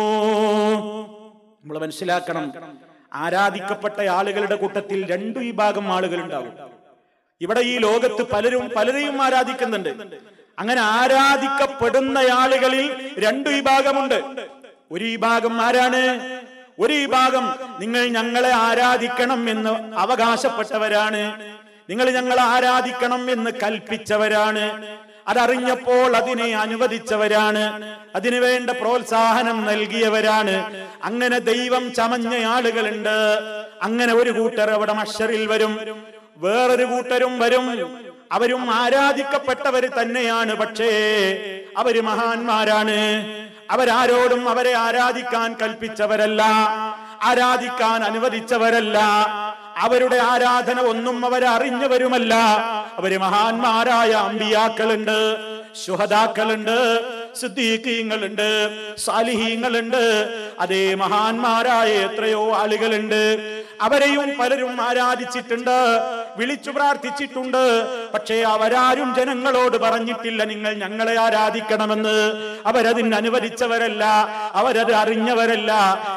നമ്മൾ മനസ്സിലാക്കണം, ആരാധിക്കപ്പെട്ട ആളുകളുടെ കൂട്ടത്തിൽ രണ്ടു വിഭാഗം ആളുകൾ ഉണ്ടാവും. ഇവിടെ ഈ ലോകത്ത് പലരും പലരെയും ആരാധിക്കുന്നുണ്ട്. അങ്ങനെ ആരാധിക്കപ്പെടുന്ന ആളുകളിൽ രണ്ടു വിഭാഗമുണ്ട്. ഒരു വിഭാഗം ആരാണ്? ഒരു വിഭാഗം നിങ്ങൾ ഞങ്ങളെ ആരാധിക്കണം എന്ന് അവകാശപ്പെട്ടവരാണ്, നിങ്ങൾ ഞങ്ങളെ ആരാധിക്കണം എന്ന് കൽപ്പിച്ചവരാണ്, അതറിഞ്ഞപ്പോൾ അതിനെ അനുവദിച്ചവരാണ്, അതിനു വേണ്ട പ്രോത്സാഹനം നൽകിയവരാണ്. അങ്ങനെ ദൈവം ചമഞ്ഞ ആളുകളുണ്ട്. അങ്ങനെ ഒരു കൂട്ടർ അവിടെ മഹ്ശറിൽ വരും. വേറൊരു കൂട്ടരും വരും, അവരും ആരാധിക്കപ്പെട്ടവർ തന്നെയാണ്. പക്ഷേ അവര് മഹാന്മാരാണ്. അവരാരോടും അവരെ ആരാധിക്കാൻ കൽപ്പിച്ചവരല്ല, ആരാധിക്കാൻ അനുവദിച്ചവരല്ല, അവരുടെ ആരാധന ഒന്നും അവരറിഞ്ഞവരുമല്ല. അവര് മഹാന്മാരായ അമ്പിയാക്കളുണ്ട്, ശുഹദാക്കളുണ്ട്, സിദ്ദീഖീങ്ങളുണ്ട്, സാലിഹീങ്ങളുണ്ട്. അതേ മഹാന്മാരായ എത്രയോ ആളുകളുണ്ട്. അവരെയും പലരും ആരാധിച്ചിട്ടുണ്ട്, വിളിച്ചു പ്രാർത്ഥിച്ചിട്ടുണ്ട്. പക്ഷേ അവരാരും ജനങ്ങളോട് പറഞ്ഞിട്ടില്ല നിങ്ങൾ ഞങ്ങളെ ആരാധിക്കണമെന്ന്. അവരതിന് അനുവദിച്ചവരല്ല, അവരത് അറിഞ്ഞവരല്ല.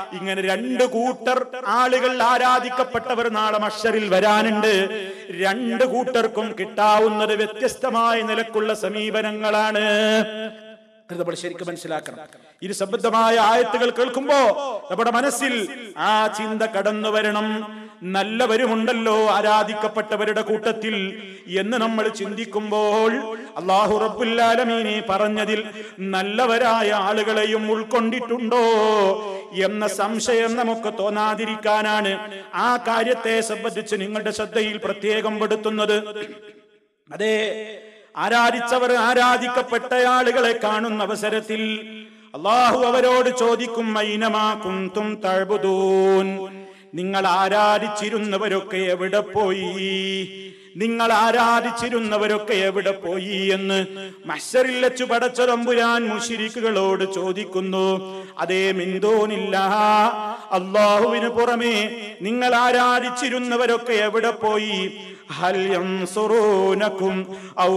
ഇങ്ങനെ രണ്ട് കൂട്ടർ ആളുകൾ ആരാധിക്കപ്പെട്ടവർ നാളെ മഹ്ശറിൽ വരാനുണ്ട്. രണ്ട് കൂട്ടർക്കും കിട്ടാവുന്നത് വ്യത്യസ്തമായ നിലക്കുള്ള സമീപനങ്ങളാണ്. നമ്മൾ ശരിക്കും മനസ്സിലാക്കണം. ഇത് സംബന്ധമായ ആയത്തുകൾ കേൾക്കുമ്പോ നമ്മുടെ മനസ്സിൽ ആ ചിന്ത കടന്നു വരണം. നല്ലവരുമുണ്ടല്ലോ ആരാധിക്കപ്പെട്ടവരുടെ കൂട്ടത്തിൽ എന്ന് നമ്മൾ ചിന്തിക്കുമ്പോൾ അല്ലാഹു റബ്ബുൽ ആലമീൻ പറഞ്ഞതിൽ നല്ലവരായ ആളുകളെയും ഉൾക്കൊണ്ടിട്ടുണ്ടോ എന്ന സംശയം നമുക്ക് തോന്നാതിരിക്കാനാണ് ആ കാര്യത്തെ സംബന്ധിച്ച് നിങ്ങളുടെ ശ്രദ്ധയിൽ പ്രത്യേകം പെടുത്തുന്നത്. അതെ, ആരാധിച്ചവർ ആരാധിക്കപ്പെട്ട ആളുകളെ കാണുന്ന അവസരത്തിൽ അല്ലാഹു അവരോട് ചോദിക്കും, ഐനമാ കുന്തും തഅ്ബുദൂൻ, നിങ്ങൾ ആരാധിച്ചിരുന്നവരൊക്കെ എവിടെ പോയി, നിങ്ങൾ ആരാധിച്ചിരുന്നവരൊക്കെ എവിടെ പോയി എന്ന് മഹ്ശറിൽ വെച്ച് പടച്ച തമ്പുരാൻ മുശ്രിക്കുകളോട് ചോദിക്കുന്നു. അതേ, മിന്തോനില്ല, അല്ലാഹുവിന് പുറമെ നിങ്ങൾ ആരാധിച്ചിരുന്നവരൊക്കെ എവിടെ പോയി? ഹൽ യൻസുറൂനകും ഔ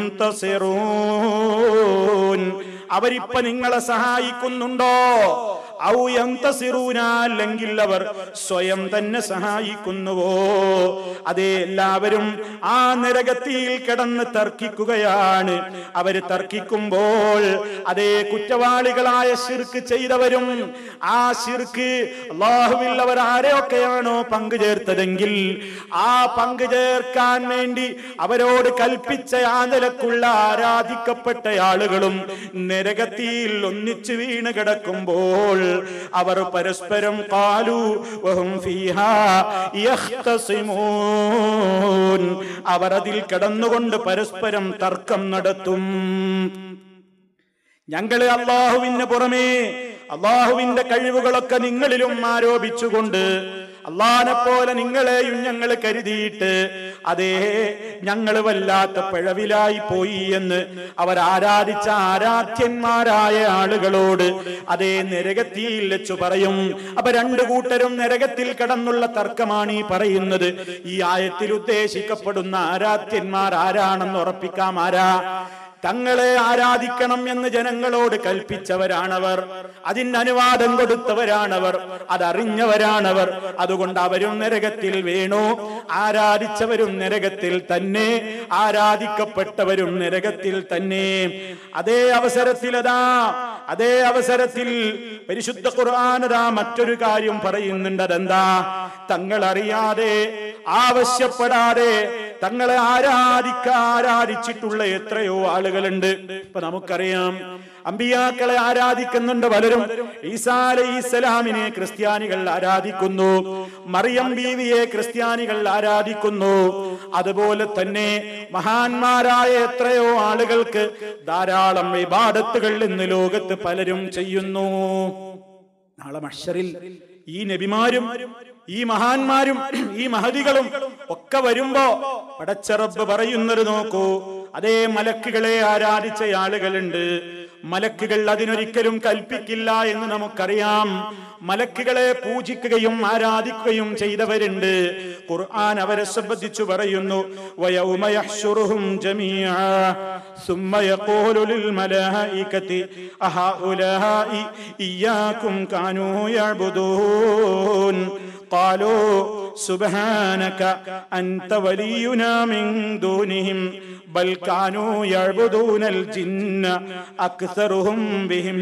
യന്തസിറൂൻ, അവരിപ്പ നിങ്ങളെ സഹായിക്കുന്നുണ്ടോ? ഔ യന്തസിറൂന, അല്ലെങ്കിൽ അവർ സ്വയം തന്നെ സഹായിക്കുന്നുവോ? അതേ, എല്ലാവരും ആ നരകത്തിൽ കിടന്ന് തർക്കിക്കുകയാണ്. അവര് തർക്കിക്കുമ്പോൾ അതേ കുറ്റവാളികളായ ശിർക്ക് ചെയ്തവരും ആ ശിർക്ക് അല്ലാഹുവിൽ അവർ ആരെയൊക്കെയാണോ പങ്കുചേർത്തതെങ്കിൽ ആ പങ്കുചേർക്കാൻ വേണ്ടി അവരോട് കൽപ്പിച്ച ആ നിലക്കുള്ള ആരാധിക്കപ്പെട്ട ആളുകളും നരകത്തിൽ ഒന്നിച്ചു വീണ് കിടക്കുമ്പോൾ അവർ പരസ്പരം ഖാലു വഹും ഫീഹാ യഖ്തസിമൂൻ, അവർ അതിൽ കിടന്നുകൊണ്ട് പരസ്പരം തർക്കം നടത്തും. ഞങ്ങള് അല്ലാഹുവിന് പുറമേ അല്ലാഹുവിന്റെ കഴിവുകളൊക്കെ നിങ്ങളിലും ആരോപിച്ചുകൊണ്ട് അല്ലാഹനെ പോലെ നിങ്ങളെയും ഞങ്ങൾ കരുതിയിട്ട് അതേ ഞങ്ങൾ വല്ലാത്ത പിഴവിലായി പോയി എന്ന് അവർ ആരാധിച്ച ആരാധ്യന്മാരായ ആളുകളോട് അതേ നരകത്തിൽ വെച്ചു പറയും. അപ്പൊ രണ്ടു കൂട്ടരും നരകത്തിൽ കടന്നുള്ള തർക്കമാണ് ഈ പറയുന്നത്. ഈ ആയത്തിൽ ഉദ്ദേശിക്കപ്പെടുന്ന ആരാധ്യന്മാർ ആരാണെന്ന് ഉറപ്പിക്കാം. ആരാ? തങ്ങളെ ആരാധിക്കണം എന്ന് ജനങ്ങളോട് കൽപ്പിച്ചവരാണവർ, അതിന് അനുവാദം കൊടുത്തവരാണവർ, അതറിഞ്ഞവരാണവർ. അതുകൊണ്ട് അവരും നരകത്തിൽ വീണു, ആരാധിച്ചവരും നരകത്തിൽ തന്നെ, ആരാധിക്കപ്പെട്ടവരും നരകത്തിൽ തന്നെ. അതേ അവസരത്തിൽ അതാ അതേ അവസരത്തിൽ പരിശുദ്ധ ഖുർആൻ അതാ മറ്റൊരു കാര്യം പറയുന്നുണ്ട്. അതെന്താ? തങ്ങൾ അറിയാതെ ആവശ്യപ്പെടാതെ തങ്ങളെ ആരാധിക്ക ആരാധിച്ചിട്ടുള്ള എത്രയോ ആളുകളുണ്ട്. ഇപ്പൊ നമുക്കറിയാം, അമ്പിയാക്കളെ ആരാധിക്കുന്നുണ്ട് പലരും. ഈസാ അലൈഹിസ്സലാമിനെ ക്രിസ്ത്യാനികൾ ആരാധിക്കുന്നു, മറിയം ബീവിയെ ക്രിസ്ത്യാനികൾ ആരാധിക്കുന്നു. അതുപോലെ തന്നെ മഹാന്മാരായ എത്രയോ ആളുകൾക്ക് ധാരാളം ഇബാദത്തുകൾ ഇന്ന് ലോകത്ത് പലരും ചെയ്യുന്നു. നാളെ മഹ്ശറിൽ ഈ നബിമാരും ഈ മഹാന്മാരും ഈ മഹദികളും ഒക്കെ വരുമ്പോ പടച്ച റബ്ബ് പറയുന്നത് നോക്കൂ. അതേ മലക്കുകളെ ആരാധിച്ച ആളുകളുണ്ട്. മലക്കുകൾ അതിനൊരിക്കലും കൽപ്പിക്കില്ല എന്ന് നമുക്കറിയാം. മലക്കുകളെ പൂജിക്കുകയും ആരാധിക്കുകയും ചെയ്തവരുണ്ട്. ഖുർആൻ അവരെ സംബന്ധിച്ചു പറയുന്നു, വയൗമ യഹ്ശുറുഹും ജമീഅ സുമ്മ യഖൂലു ലിൽ മലായികതി അഹഉലാഇ ഇയ്യാകും കാനൂ യഅ്ബുദൂൻ ഖാലൂ സുബ്ഹാനക അൻത വലിയുനാ മിൻ ദൂനിഹിം ബൽ കാനൂ യഅ്ബുദൂനൽ ജിന്ന അക്സറുഹും ബിഹിം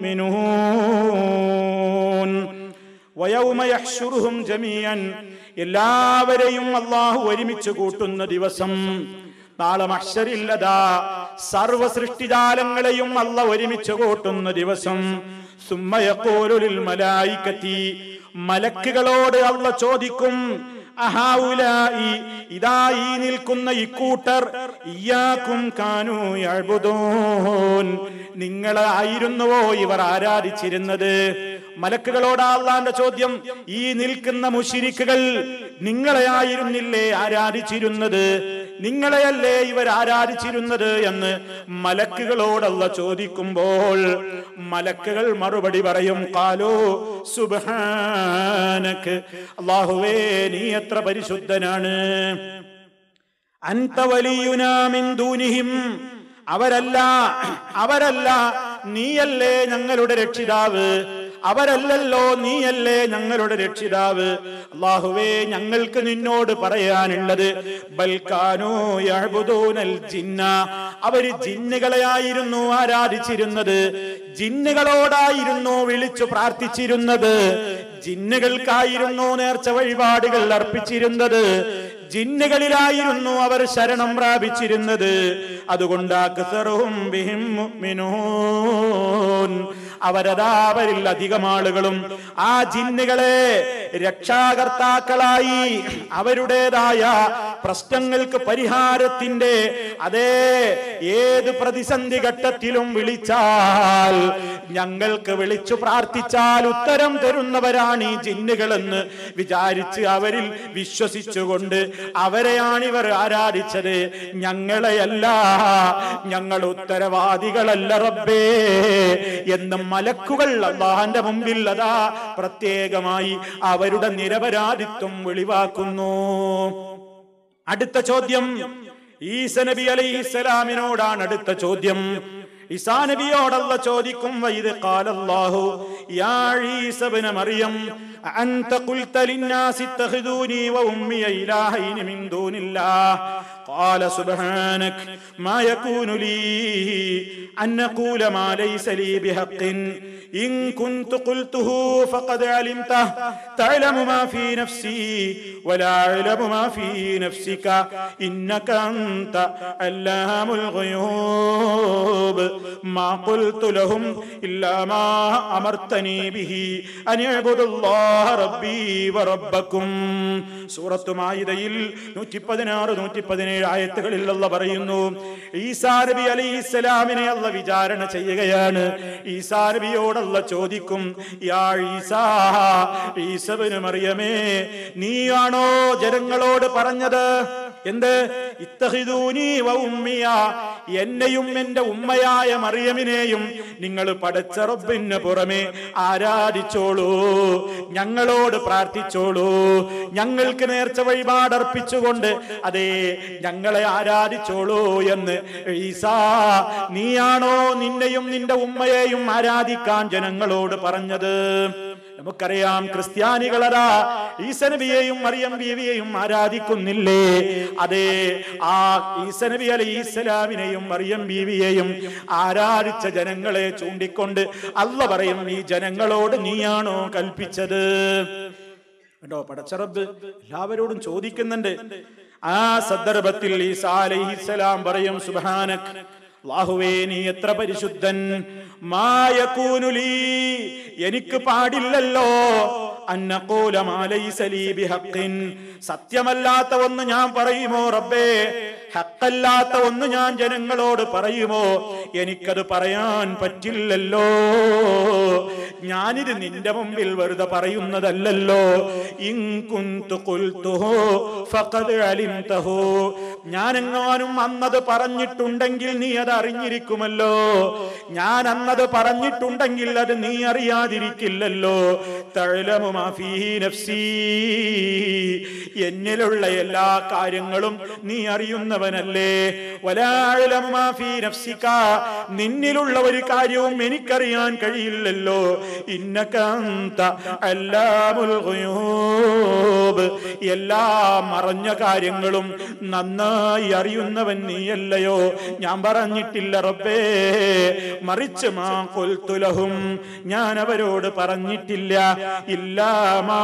മുഅ്മിനൂൻ. വയൗമ യഹ്ശുറുഹും ജമീഅൻ, എല്ലാവരെയും അല്ലാഹു ഒരുമിച്ച് കൂട്ടുന്ന ദിവസം നാളെ മഹ്ശറിൽ അതാ സർവ സൃഷ്ടിജാലങ്ങളെയും അല്ലാഹു ഒരുമിച്ച് കൂട്ടുന്ന ദിവസം. സുമ്മ യഖൂലു ലിൽ മലായികതി, മലക്കുകളോട് അല്ലാഹു ചോദിക്കും, അഹൗലായി, ഇതാ ഈ നിൽക്കുന്ന ഇക്കൂട്ടർ, ഇയ്യാകും കാനൂ യഅ്ബുദൂൻ, നിങ്ങളായിരുന്നുവോ ഇവർ ആരാധിച്ചിരുന്നത്? മലക്കുകളോട് അല്ലാഹുവിന്റെ ചോദ്യം, ഈ നിൽക്കുന്ന മുശ്രിക്കുകൾ നിങ്ങളെയായിരുന്നില്ലേ ആരാധിച്ചിരുന്നത്? നിങ്ങളെയല്ലേ ഇവർ ആരാധിച്ചിരുന്നത് എന്ന് മലക്കുകളോട് അല്ലാഹു ചോദിക്കുമ്പോൾ മലക്കുകൾ മറുപടി പറയും, ഖാലൂ സുബ്ഹാനക, അല്ലാഹുവേ നീ എത്ര പരിശുദ്ധനാണ്. അൻത വലിയുനാ മിൻ ദൂനിഹിം, അവരല്ല അവരല്ല നീയല്ലേ ഞങ്ങളുടെ രക്ഷിതാവ്. അവരല്ലല്ലോ, നീയല്ലേ ഞങ്ങളുടെ രക്ഷിതാവ്. അല്ലാഹുവേ, ഞങ്ങൾക്ക് നിന്നോട് പറയാനുള്ളത് ബൽ കാനൂ യഅ്ബുദൂനൽ ജിന്ന, അവര് ജിന്നുകളെയായിരുന്നു ആരാധിച്ചിരുന്നത്, ജിന്നുകളോടായിരുന്നു വിളിച്ചു പ്രാർത്ഥിച്ചിരുന്നത്, ജിന്നുകൾക്കായിരുന്നു നേർച്ച വഴിപാടുകൾ അർപ്പിച്ചിരുന്നത്, ജിന്നുകളിലായിരുന്നു അവർ ശരണം പ്രാപിച്ചിരുന്നത്. അതുകൊണ്ട് അക്സറുഹും ബിഹിം മുഅ്മിനൂൻ, അവരതാ അവരിൽ അധികം ആളുകളും ആ ജിന്നുകളെ രക്ഷാകർത്താക്കളായി അവരുടേതായ പ്രശ്നങ്ങൾക്ക് പരിഹാരത്തിന്റെ അതേ ഏത് പ്രതിസന്ധി ഘട്ടത്തിലും വിളിച്ചാൽ, ഞങ്ങൾക്ക് വിളിച്ചു പ്രാർത്ഥിച്ചാൽ ഉത്തരം തരുന്നവരാണ് ഈ ജിന്നുകളെന്ന് വിചാരിച്ച് അവരിൽ വിശ്വസിച്ചുകൊണ്ട് അവരെയാണ് ഇവർ ആരാധിച്ചത്. ഞങ്ങളെയല്ല, ഞങ്ങൾ ഉത്തരവാദികളല്ല റബ്ബേ എന്ന് മലക്കുകൾ അല്ലാഹുവിന്റെ മുമ്പിൽ അതാ പ്രത്യേകമായി അവരുടെ നിരപരാധിത്വം വെളിവാക്കുന്നു. അടുത്ത ചോദ്യം ഈസ നബി അലൈഹിസ്സലാമിനോടാണ്. അടുത്ത ചോദ്യം ഈസാ നബിയോടല്ല ചോദിക്കും. വൈദ് ഖാലല്ലാഹു യാ ഈസ ഇബ്ന മറിയം അൻത ഖുൽത ലിന്നാസി ഇത്തഖിദൂനി വ ഉമ്മി ഇലാഹൈനി മിൻ ദൂനില്ലാഹ് ഖാല സുബ്ഹാനക മാ യകൂനു ലീ അൻ അഖൂല മാ ലൈസ ലീ ബിഹഖ്ഖിൻ ഇൻ കുൻതു ഖുൽതുഹു ഫഖദ് അലിംതഹു തഅലമു മാ ഫീ നഫ്സി വലാ അഅലമു മാ ഫീ നഫ്സിക ഇന്നക അൻത അല്ലാമുൽ ഗുയൂബ് മാ ഖുൽതു ലഹും ഇല്ലാ മാ അമർതനി ബിഹി അൻ അഅ്ബുദുല്ലാഹ റബ്ബി വ റബ്ബക്കും. സൂറത്ത് മാഇദയിൽ നൂറ്റി പതിനാറ് നൂറ്റി പതിനേഴ് ആയത്തുകളിൽ അല്ലാഹ് പറയുന്നു, ഈസാ നബി അലൈഹിസ്സലാമിനെ അല്ലാഹ് വിചാരണ ചെയ്യുകയാണ്. ഈസാ നബിയോട് അല്ലാഹ് ചോദിക്കും, യാ ഈസാ, ഈസ ഇബ്നു മറിയമേ, നീയാണോ ജനങ്ങളോട് പറഞ്ഞത് എന്ത്? ഇത്തഖിദൂനി വ ഉമ്മിയ, എന്നെയും എന്റെ ഉമ്മയായ മറിയമിനെയും നിങ്ങൾ പടച്ച റബ്ബിന് പുറമെ ആരാധിച്ചോളൂ, ഞങ്ങളോട് പ്രാർത്ഥിച്ചോളൂ, ഞങ്ങൾക്ക് നേർച്ച വഴിപാടർപ്പിച്ചുകൊണ്ട് അതേ ഞങ്ങളെ ആരാധിച്ചോളൂ എന്ന് ഈസാ, നീയാണോ നിന്നെയും നിന്റെ ഉമ്മയെയും ആരാധിക്കാൻ ജനങ്ങളോട് പറഞ്ഞത്? നമുക്കറിയാം, ക്രിസ്ത്യാനികളതാ ഈസ നബിയെയും മറിയം ബീവിയെയും ആരാധിക്കുന്നില്ലേ? അതെ, ആ ഈസ നബി അലൈഹിസ്സലാമിനെയും മറിയം ബീവിയെയും ആരാധിച്ച ജനങ്ങളെ ചൂണ്ടിക്കൊണ്ട് അല്ലാഹ് പറയും, ഈ ജനങ്ങളോട് നീയാണോ കൽപ്പിച്ചത്? കേട്ടോ, പടച്ച റബ്ബ് എല്ലാവരോടും ചോദിക്കുന്നുണ്ട്. ആ സന്ദർഭത്തിൽ ഈസാ അലൈഹിസ്സലാം പറയും, സുബ്ഹാനക, അല്ലാഹുവേ നീ എത്ര പരിശുദ്ധൻ, മാ യകൂനു ലീ, എനിക്ക് പാടില്ലല്ലോ, അന്നഖൂല മാ ലൈസ ലീ ബിഹഖ്ഖിൻ, സത്യമല്ലാത്ത ഒന്ന് ഞാൻ പറയുമോ റബ്ബേ? ഹഖല്ലാത്ത ഒന്ന് ഞാൻ ജനങ്ങളോട് പറയുമോ? എനിക്കത് പറയാൻ പറ്റില്ലല്ലോ. ഞാനിത് നിന്റെ മുമ്പിൽ വെറുതെ പറയുന്നതല്ലല്ലോ. ഇൻ കുൻതു ഖുൽതുഹു ഫഖദ് അലിംതഹു, ഞാനെങ്ങാനും അന്നത് പറഞ്ഞിട്ടുണ്ടെങ്കിൽ നീ അത് അറിഞ്ഞിരിക്കുമല്ലോ. ഞാൻ അന്നത് പറഞ്ഞിട്ടുണ്ടെങ്കിൽ അത് നീ അറിയാതിരിക്കില്ലല്ലോ. തഅലമു മാ ഫീ നഫ്സി, എന്നിലുള്ള എല്ലാ കാര്യങ്ങളും നീ അറിയുന്നവനല്ലേ. വലാ അഅലമു മാ ഫീ നഫ്സിക, നിന്നിലുള്ള ഒരു കാര്യവും എനിക്കറിയാൻ കഴിയില്ലല്ലോ. ഇന്നക അൻത അല്ലാമുൽ ഗുയൂബ്, എല്ലാ മറഞ്ഞ കാര്യങ്ങളും നന്നായി അറിയുന്നവൻ നീയല്ലയോ. ഞാൻ പറഞ്ഞിട്ടില്ല റബ്ബേ, മറിച്ച് മാ ഖുൽതു ലഹും, ഞാൻ അവരോട് പറഞ്ഞിട്ടില്ല, ഇല്ലാ മാ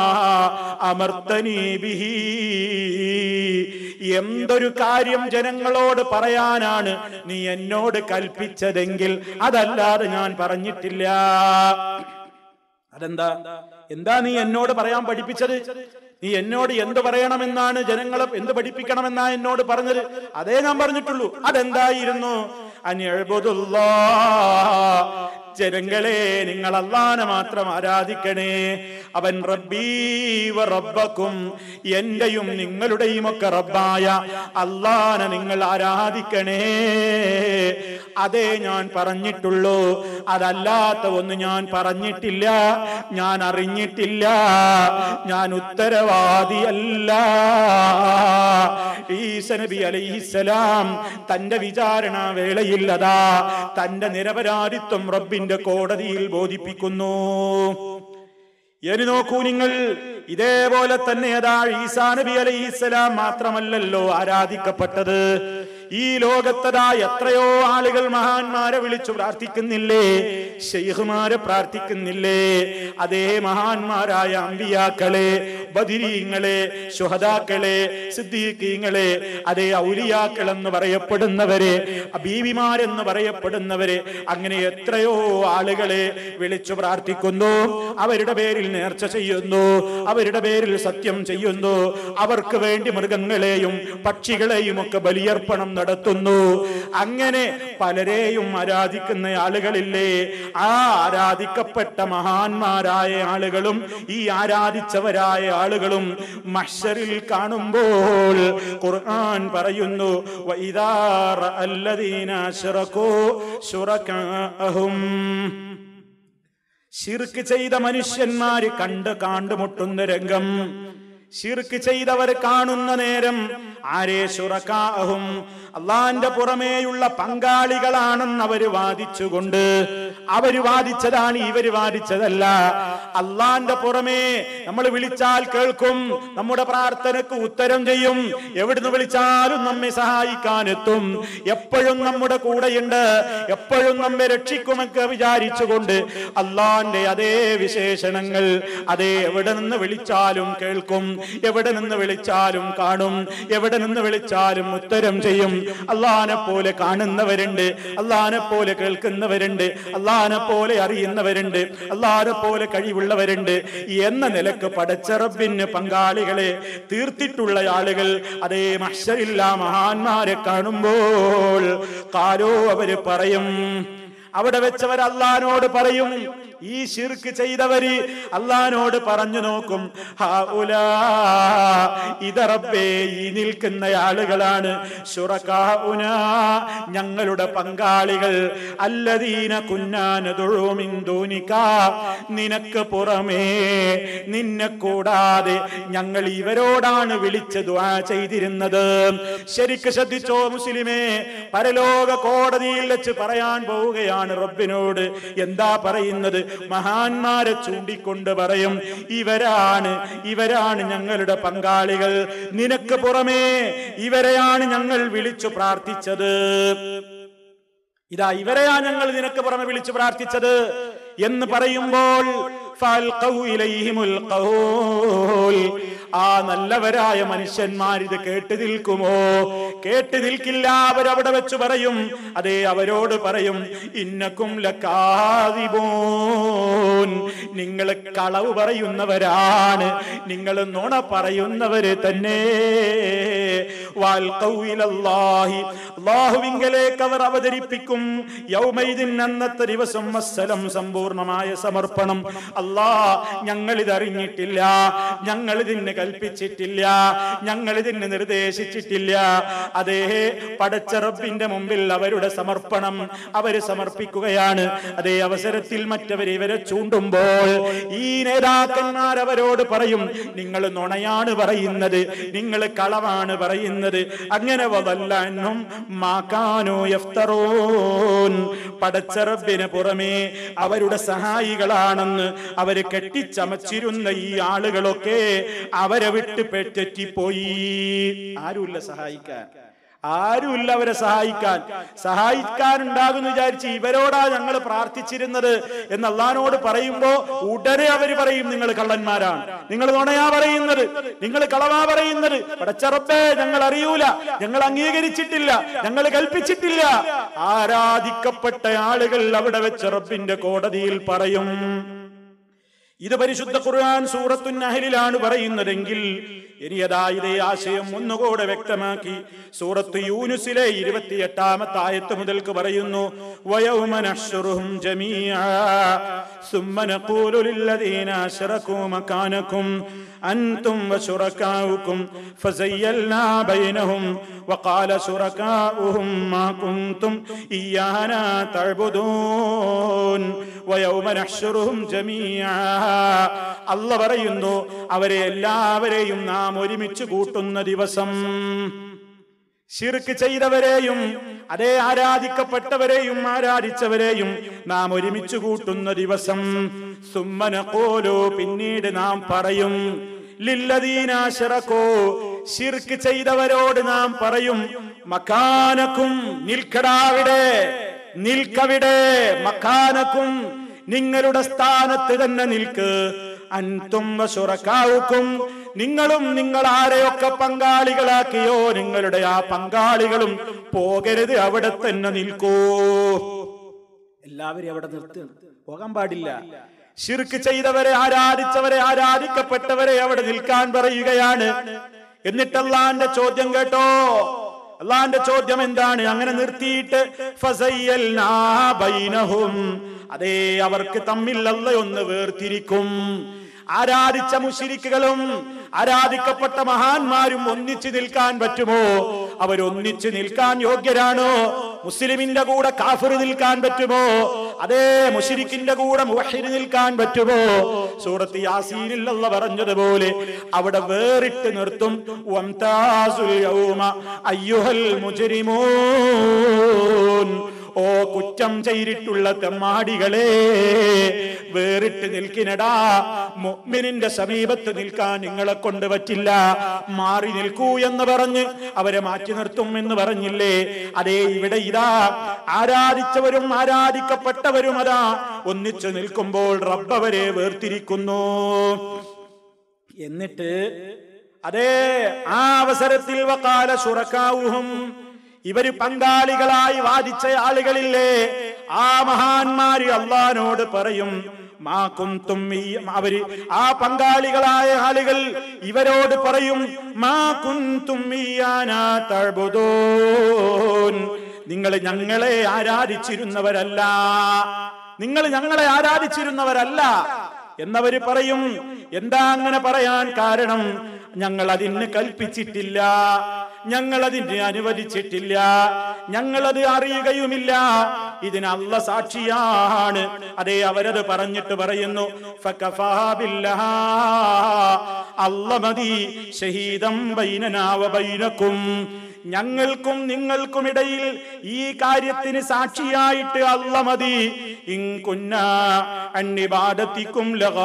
അമർതനി ബിഹി, എന്തൊരു കാര്യം ജനങ്ങളോട് പറയാനാണ് നീ എന്നോട് കൽപ്പിച്ചതെങ്കിൽ അതല്ലാതെ ഞാൻ പറഞ്ഞിട്ടില്ല. അതെന്താ? എന്താ നീ എന്നോട് പറയാൻ പഠിപ്പിച്ചത്? നീ എന്നോട് എന്ത് പറയണമെന്നാണ്, ജനങ്ങളെ എന്ത് പഠിപ്പിക്കണമെന്നാ എന്നോട് പറഞ്ഞത്? അതേ ഞാൻ പറഞ്ഞിട്ടുള്ളൂ. അതെന്തായിരുന്നു? അനിഅ്ബുദുല്ലാഹ്, ജനങ്ങളെ നിങ്ങൾ അല്ലാഹനെ മാത്രം ആരാധിക്കണേ. അവൻ റബ്ബീ വ റബ്ബക്കും, എന്റെയും നിങ്ങളുടെയും ഒക്കെ റബ്ബായ അല്ലാഹനെ നിങ്ങൾ ആരാധിക്കണേ. അതേ ഞാൻ പറഞ്ഞിട്ടുള്ളൂ, അതല്ലാത്ത ഒന്ന് ഞാൻ പറഞ്ഞിട്ടില്ല, ഞാൻ അറിഞ്ഞിട്ടില്ല, ഞാൻ ഉത്തരവാദിയല്ല. ഈസ നബി അലൈഹിസ്സലാം തന്റെ വിചാരണ വേളയിൽ അതാ തന്റെ നിരപരാധിത്വം റബ്ബിന്റെ കോടതിയിൽ ബോധിപ്പിക്കുന്നു. ഇനി നോക്കൂ നിങ്ങൾ, ഇതേപോലെ തന്നെ അതാ ഈസാ നബി അലൈഹിസ്സലാം മാത്രമല്ലല്ലോ ആരാധിക്കപ്പെട്ടത്. ഈ ലോകത്തതാ എത്രയോ ആളുകൾ മഹാന്മാരെ വിളിച്ചു പ്രാർത്ഥിക്കുന്നില്ലേ, ശൈഖുമാരെ പ്രാർത്ഥിക്കുന്നില്ലേ? അതേ മഹാന്മാരായ അമ്പിയാക്കളെ, ബദരീങ്ങളെ, ശുഹദാക്കളെ, സിദ്ദീഖീങ്ങളെ, അതേ ഔലിയാക്കൾ എന്ന് പറയപ്പെടുന്നവരെ, ബീവിമാരെന്ന് പറയപ്പെടുന്നവരെ, അങ്ങനെ എത്രയോ ആളുകളെ വിളിച്ചു പ്രാർത്ഥിക്കുന്നു. അവരുടെ പേരിൽ നേർച്ച ചെയ്യുന്നു, അവരുടെ പേരിൽ സത്യം ചെയ്യുന്നു, അവർക്ക് വേണ്ടി മൃഗങ്ങളെയും പക്ഷികളെയും ഒക്കെ ബലിയർപ്പണം നടത്തുന്നു. അങ്ങനെ പലരെയും ആരാധിക്കുന്ന ആളുകളില്ലേ? ആ ആരാധിക്കപ്പെട്ട മഹാന്മാരായ ആളുകളും ഈ ആരാധിച്ചവരായ ആളുകളും മഹ്ശറിൽ കാണുമ്പോൾ ഖുർആൻ പറയുന്നു, വഇദാ റഅല്ലദീന അശ്റകൂ ശുറകാഅഹും, ശിർക്ക് ചെയ്ത മനുഷ്യന്മാര് കണ്ട് കാണ്ടുമുട്ടുന്ന രംഗം. ശിർക്ക് ചെയ്തവർ കാണുന്ന നേരം ആരേ ശുറകാഅഹും, അള്ളാന്റെ പുറമേയുള്ള പങ്കാളികളാണെന്ന് അവര് വാദിച്ചുകൊണ്ട്, അവര് വാദിച്ചതാണ്, ഇവര് വാദിച്ചതല്ല. അള്ളാന്റെ പുറമേ നമ്മൾ വിളിച്ചാൽ കേൾക്കും, നമ്മുടെ പ്രാർത്ഥനക്ക് ഉത്തരം ചെയ്യും, എവിടുന്ന് വിളിച്ചാലും നമ്മെ സഹായിക്കാനെത്തും, എപ്പോഴും നമ്മുടെ കൂടെയുണ്ട്, എപ്പോഴും നമ്മെ രക്ഷിക്കുമെന്ന് വിചാരിച്ചുകൊണ്ട് അള്ളാന്റെ അതേ വിശേഷണങ്ങൾ, അതേ എവിടെ നിന്ന് വിളിച്ചാലും കേൾക്കും, എവിടെ നിന്ന് വിളിച്ചാലും കാണും, എവിടെ നിന്ന് വിളിച്ചാലും ഉത്തരം ചെയ്യും. അള്ളാനെ പോലെ കാണുന്നവരുണ്ട്, അള്ളാനെ പോലെ കേൾക്കുന്നവരുണ്ട്, അള്ളാനെ പോലെ അറിയുന്നവരുണ്ട്, അള്ളാനെ പോലെ കഴിവുള്ളവരുണ്ട് എന്ന നിലക്ക് പടച്ച റബ്ബിന് പങ്കാളികളെ തീർത്തിട്ടുള്ള ആളുകൾ അതേ മഹ്ശറിൽ ആ മഹാന്മാരെ കാണുമ്പോൾ കാലോ അവര് പറയും, അവിടെ വെച്ചവർ അള്ളാനോട് പറയും, ഈ ശിർക്ക് ചെയ്തവര് അള്ളാനോട് പറഞ്ഞു നോക്കും, ഹൗലാ, ഇത് റബ്ബേ ഈ നിൽക്കുന്ന ആളുകളാണ്, ശുറകാഉനാ, ഞങ്ങളുടെ പങ്കാളികൾ, അല്ലദീന കുന്നാ നദഉ മിൻ ദൂനിക, നിനക്ക് പുറമേ, നിന്നെ കൂടാതെ ഞങ്ങൾ ഇവരോടാണ് വിളിച്ച് ദുആ ചെയ്തിരുന്നത്. ശരിക്ക് ശ്രദ്ധിച്ചോ മുസ്ലിമേ, പരലോക കോടതിയിൽ വെച്ച് പറയാൻ പോവുകയാണ് റബ്ബിനോട്. എന്താ പറയുന്നത്? മഹാന്മാരെ ചൂണ്ടിക്കൊണ്ട് പറയും, ഇവരാണ് ഇവരാണ് ഞങ്ങളുടെ പങ്കാളികൾ, നിനക്ക് പുറമേ ഇവരെയാണ് ഞങ്ങൾ വിളിച്ചു പ്രാർത്ഥിച്ചത്. ഇതാ ഇവരെയാ ഞങ്ങൾ നിനക്ക് പുറമെ വിളിച്ചു പ്രാർത്ഥിച്ചത് എന്ന് പറയുമ്പോൾ ആ നല്ലവരായ മനുഷ്യന്മാർ ഇത് കേട്ട് നിൽക്കുമോ? കേട്ട് നിൽക്കില്ല. അവരവിടെ വെച്ച് പറയും, അതേ അവരോട് പറയും, ഇന്നക്കും ലകാദിബൂൻ, നിങ്ങൾ കളവ് പറയുന്നവരാണ്, നിങ്ങൾ നുണ പറയുന്നവര് തന്നെ. അല്ലാഹുവിങ്കലേക്ക് അവർ അവതരിപ്പിക്കും, യൗമൈദിൻ, അന്നത്തെ ദിവസം, വസ്സലം, സമ്പൂർണമായ സമർപ്പണം. അല്ലാ, ഞങ്ങൾ ഇതറിഞ്ഞിട്ടില്ല, ഞങ്ങൾ ഇതിന് കൽപ്പിച്ചിട്ടില്ല, ഞങ്ങൾ ഇതിന് നിർദ്ദേശിച്ചിട്ടില്ല. അതേ പടച്ച റബ്ബിന്റെ മുമ്പിൽ അവരുടെ സമർപ്പണം അവര് സമർപ്പിക്കുകയാണ്. അതേ അവസരത്തിൽ മറ്റവർ ഇവരെ ചൂണ്ടുമ്പോൾ ഈ നേതാക്കന്മാർ അവരോട് പറയും, നിങ്ങൾ നുണയാണ് പറയുന്നത്, നിങ്ങൾ കളവാണ് പറയുന്നത്. അങ്ങനെ വദല്ലഅൻഹും മാ കാനൂ യഫ്തറൂൻ, പടച്ച റബ്ബിന് പുറമേ അവരുടെ സഹായികളാണെന്ന് അവര് കെട്ടിച്ചമച്ചിരുന്ന ഈ ആളുകളൊക്കെ അവരെ വിട്ട് പെറ്റെറ്റിപ്പോയി. ആരുമില്ല സഹായിക്കാൻ, ആരുമില്ല അവരെ സഹായിക്കാൻ. സഹായിക്കാനുണ്ടാകുമെന്ന് വിചാരിച്ച് ഇവരോടാ ഞങ്ങൾ പ്രാർത്ഥിച്ചിരുന്നത് എന്ന് അള്ളാനോട് പറയുമ്പോ ഉടനെ അവര് പറയും, നിങ്ങൾ കള്ളന്മാരാണ്, നിങ്ങൾ നുണയാ പറയുന്നത്, നിങ്ങൾ കളവാ പറയുന്നത്. പടച്ച റബ്ബേ, ഞങ്ങൾ അറിയൂല, ഞങ്ങൾ അംഗീകരിച്ചിട്ടില്ല, ഞങ്ങൾ കൽപ്പിച്ചിട്ടില്ല. ആരാധിക്കപ്പെട്ട ആളുകൾ അവിടെ വെച്ച് റബ്ബിന്റെ കോടതിയിൽ പറയും. ഇത് പരിശുദ്ധ ഖുർആൻ സൂറത്തുൻ നഹ്ലിലാണ് പറയുന്നതെങ്കിൽ ഇനി അതാ ഇതേ ആശയം ഒന്നുകൂടെ വ്യക്തമാക്കി സൂറത്ത് യൂനുസിലെ ഇരുപത്തിയെട്ടാമത്തെ ആയത്ത് മുതൽക്ക് പറയുന്നു, വയൗമ നഹ്ശുറുഹും ജമീഅ, ثم نقول للذين أشركوا مكانكم أنتم وشركاؤكم فزيلنا بينهم وقال شركاؤهم ما كنتم إيانا تعبدون ويوم نحشرهم جميعا. അല്ലാഹു പറയുന്നു, അവരെ എല്ലാവരെയും നാം ഒരുമിച്ച് കൂട്ടുന്ന ദിവസം, ശിർക്ക് ചെയ്തവരെയും അതേ ആരാധിക്കപ്പെട്ടവരെയും ആരാധിച്ചവരെയും നാം ഒരുമിച്ച് കൂട്ടുന്ന ദിവസം. സുമ്മ നഖൂലു, പിന്നീട് നാം പറയും, ലില്ലദീന അശ്റകൂ, ശിർക്ക് ചെയ്തവരോട് നാം പറയും, മക്കാനക്കും, നിൽക്കടാവിടെ, നിൽക്കവിടെ, മക്കാനക്കും, നിങ്ങളുടെ സ്ഥാനത്ത് തന്നെ നിൽക്ക്, അൻതും വശുറകാഉക്കും, നിങ്ങളും നിങ്ങൾ ആരെയൊക്കെ പങ്കാളികളാക്കിയോ നിങ്ങളുടെ ആ പങ്കാളികളും പോകരുത്, അവിടെ തന്നെ നിൽക്കൂ. എല്ലാവരും അവിടെ നിർത്തി, പോകാൻ പാടില്ല. ശിർക്ക് ചെയ്തവരെ ആരാധിച്ചവരെ ആരാധിക്കപ്പെട്ടവരെ അവിടെ നിൽക്കാൻ പറയുകയാണ്. എന്നിട്ട് അല്ലാഹുവിന്റെ ചോദ്യം കേട്ടോ, അല്ലാഹുവിന്റെ ചോദ്യം എന്താണ്? അങ്ങനെ നിർത്തിയിട്ട് ഫസയ്യൽനാ ബൈനഹും, അതേ അവർക്ക് തമ്മിൽ അല്ലാഹു ഒന്ന് വേർതിരിക്കും. ആരാധിച്ച മുശ്രിക്കുകളും ആരാധിക്കപ്പെട്ട മഹാന്മാരും ഒന്നിച്ചു നിൽക്കാൻ പറ്റുമോ? അവരൊന്നിച്ചു നിൽക്കാൻ യോഗ്യരാണോ? മുസ്ലിമിന്റെ കൂടെ കാഫിർ നിൽക്കാൻ പറ്റുമോ? അതേ മുശ്രിക്കിന്റെ കൂടെ മുവഹിദ് നിൽക്കാൻ പറ്റുമോ? സൂറത്ത് യാസീനിൽ അല്ലാഹു പറഞ്ഞതുപോലെ അവിടെ വേറിട്ട് നിർത്തും. വംതാസുൽ യൗമ അയ്യുഹൽ മുജ്രിമൂൻ, ഓ കുറ്റം ചെയ്തിട്ടുള്ള തെമ്മാടികളെ, വേറിട്ട് നിൽക്കിനടാ. മുഅ്മിനിന്റെ സമീപത്ത് നിൽക്കാൻ നിങ്ങളെ കൊണ്ട് പറ്റില്ല, മാറി നിൽക്കൂ എന്ന് പറഞ്ഞ് അവരെ മാറ്റി നിർത്തും എന്ന് പറഞ്ഞില്ലേ? അതേ ഇവിടെ ഇതാ ആരാധിച്ചവരും ആരാധിക്കപ്പെട്ടവരും അതാ ഒന്നിച്ചു നിൽക്കുമ്പോൾ റബ്ബ് അവരെ വേർതിരിക്കുന്നു. എന്നിട്ട് അതേ ആ അവസരത്തിൽ വഖാല ശുറകാഉഹും, ഇവര് പങ്കാളികളായി വാദിച്ച ആളുകളില്ലേ, ആ മഹാന്മാര് അല്ലാഹുവിനോട് പറയും, മാ കുന്തും, അവര് ആ പങ്കാളികളായ ആളുകൾ ഇവരോട് പറയും, മാ കുന്തും ഇയ്യാനാ തഅബുദൂൻ, നിങ്ങൾ ഞങ്ങളെ ആരാധിച്ചിരുന്നവരല്ല, നിങ്ങൾ ഞങ്ങളെ ആരാധിച്ചിരുന്നവരല്ല എന്നവര് പറയും. എന്താ അങ്ങനെ പറയാൻ കാരണം? ഞങ്ങൾ അതിന് കൽപ്പിച്ചിട്ടില്ല, ഞങ്ങൾ അതിന് അനുവദിച്ചിട്ടില്ല, ഞങ്ങളത് അറിയുകയുമില്ല, ഇതിന് അല്ലാഹ് സാക്ഷിയാണ്. അതേ അവരത് പറഞ്ഞിട്ട് പറയുന്നു, ഫകഫാ ബില്ലാഹ്, അല്ലാഹ് മതി, ഷഹീദം ബൈനനാ വ ബൈനക്കും, ഞങ്ങൾക്കും നിങ്ങൾക്കും ഇടയിൽ ഈ കാര്യത്തിന് സാക്ഷിയായിട്ട് അല്ലാഹ് മതി. ഇൻ കുന്നാ അൻ ഇബാദത്തിക്കും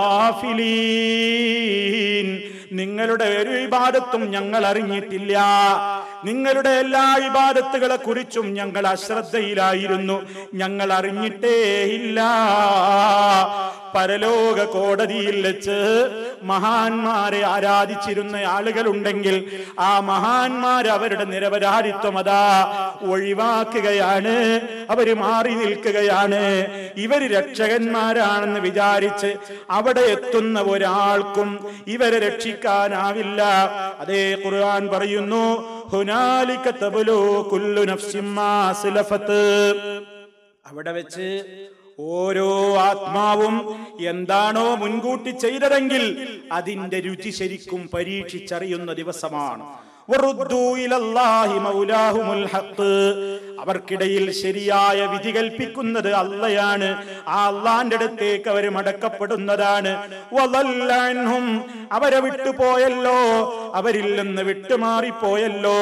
ലഗാഫിലീൻ, നിങ്ങളുടെ ഒരു ഇബാദത്തും ഞങ്ങൾ അറിഞ്ഞിട്ടില്ല, നിങ്ങളുടെ എല്ലാ ഇബാദത്തുകളെ കുറിച്ചും ഞങ്ങൾ അശ്രദ്ധയിലായിരുന്നു, ഞങ്ങൾ അറിഞ്ഞിട്ടേ ഇല്ല. പരലോക കോടതിയിൽ വെച്ച് മഹാന്മാരെ ആരാധിച്ചിരുന്ന ആളുകളുണ്ടെങ്കിൽ ആ മഹാന്മാർ അവരുടെ നിരപരാധിത്വം അതാ ഒഴിവാക്കുകയാണ്, അവര് മാറി നിൽക്കുകയാണ്. ഇവര് രക്ഷകന്മാരാണെന്ന് വിചാരിച്ച് അവിടെ എത്തുന്ന ഒരാൾക്കും ഇവരെ രക്ഷിക്കാനാവില്ല. അതേ ഖുർആൻ പറയുന്നു, ഹുനാലിക തബ്ലു കുല്ലു നഫ്സിൻ മാ അസ്ലഫത്, അവിടെ വെച്ച് ഓരോ ആത്മാവും എന്താണോ മുൻകൂട്ടി ചെയ്തതെങ്കിൽ അതിന്റെ രുചി ശരിക്കും പരീക്ഷിച്ചറിയുന്ന ദിവസമാണ്. അവർക്കിടയിൽ ശരിയായ വിധി കൽപ്പിക്കുന്നത് അള്ളയാണ്. ആ അള്ളാന്റെ അടുത്തേക്ക് അവർ മടക്കപ്പെടുന്നതാണ്. അവരെ വിട്ടുപോയല്ലോ, അവരിൽ നിന്ന് വിട്ടുമാറിപ്പോയല്ലോ.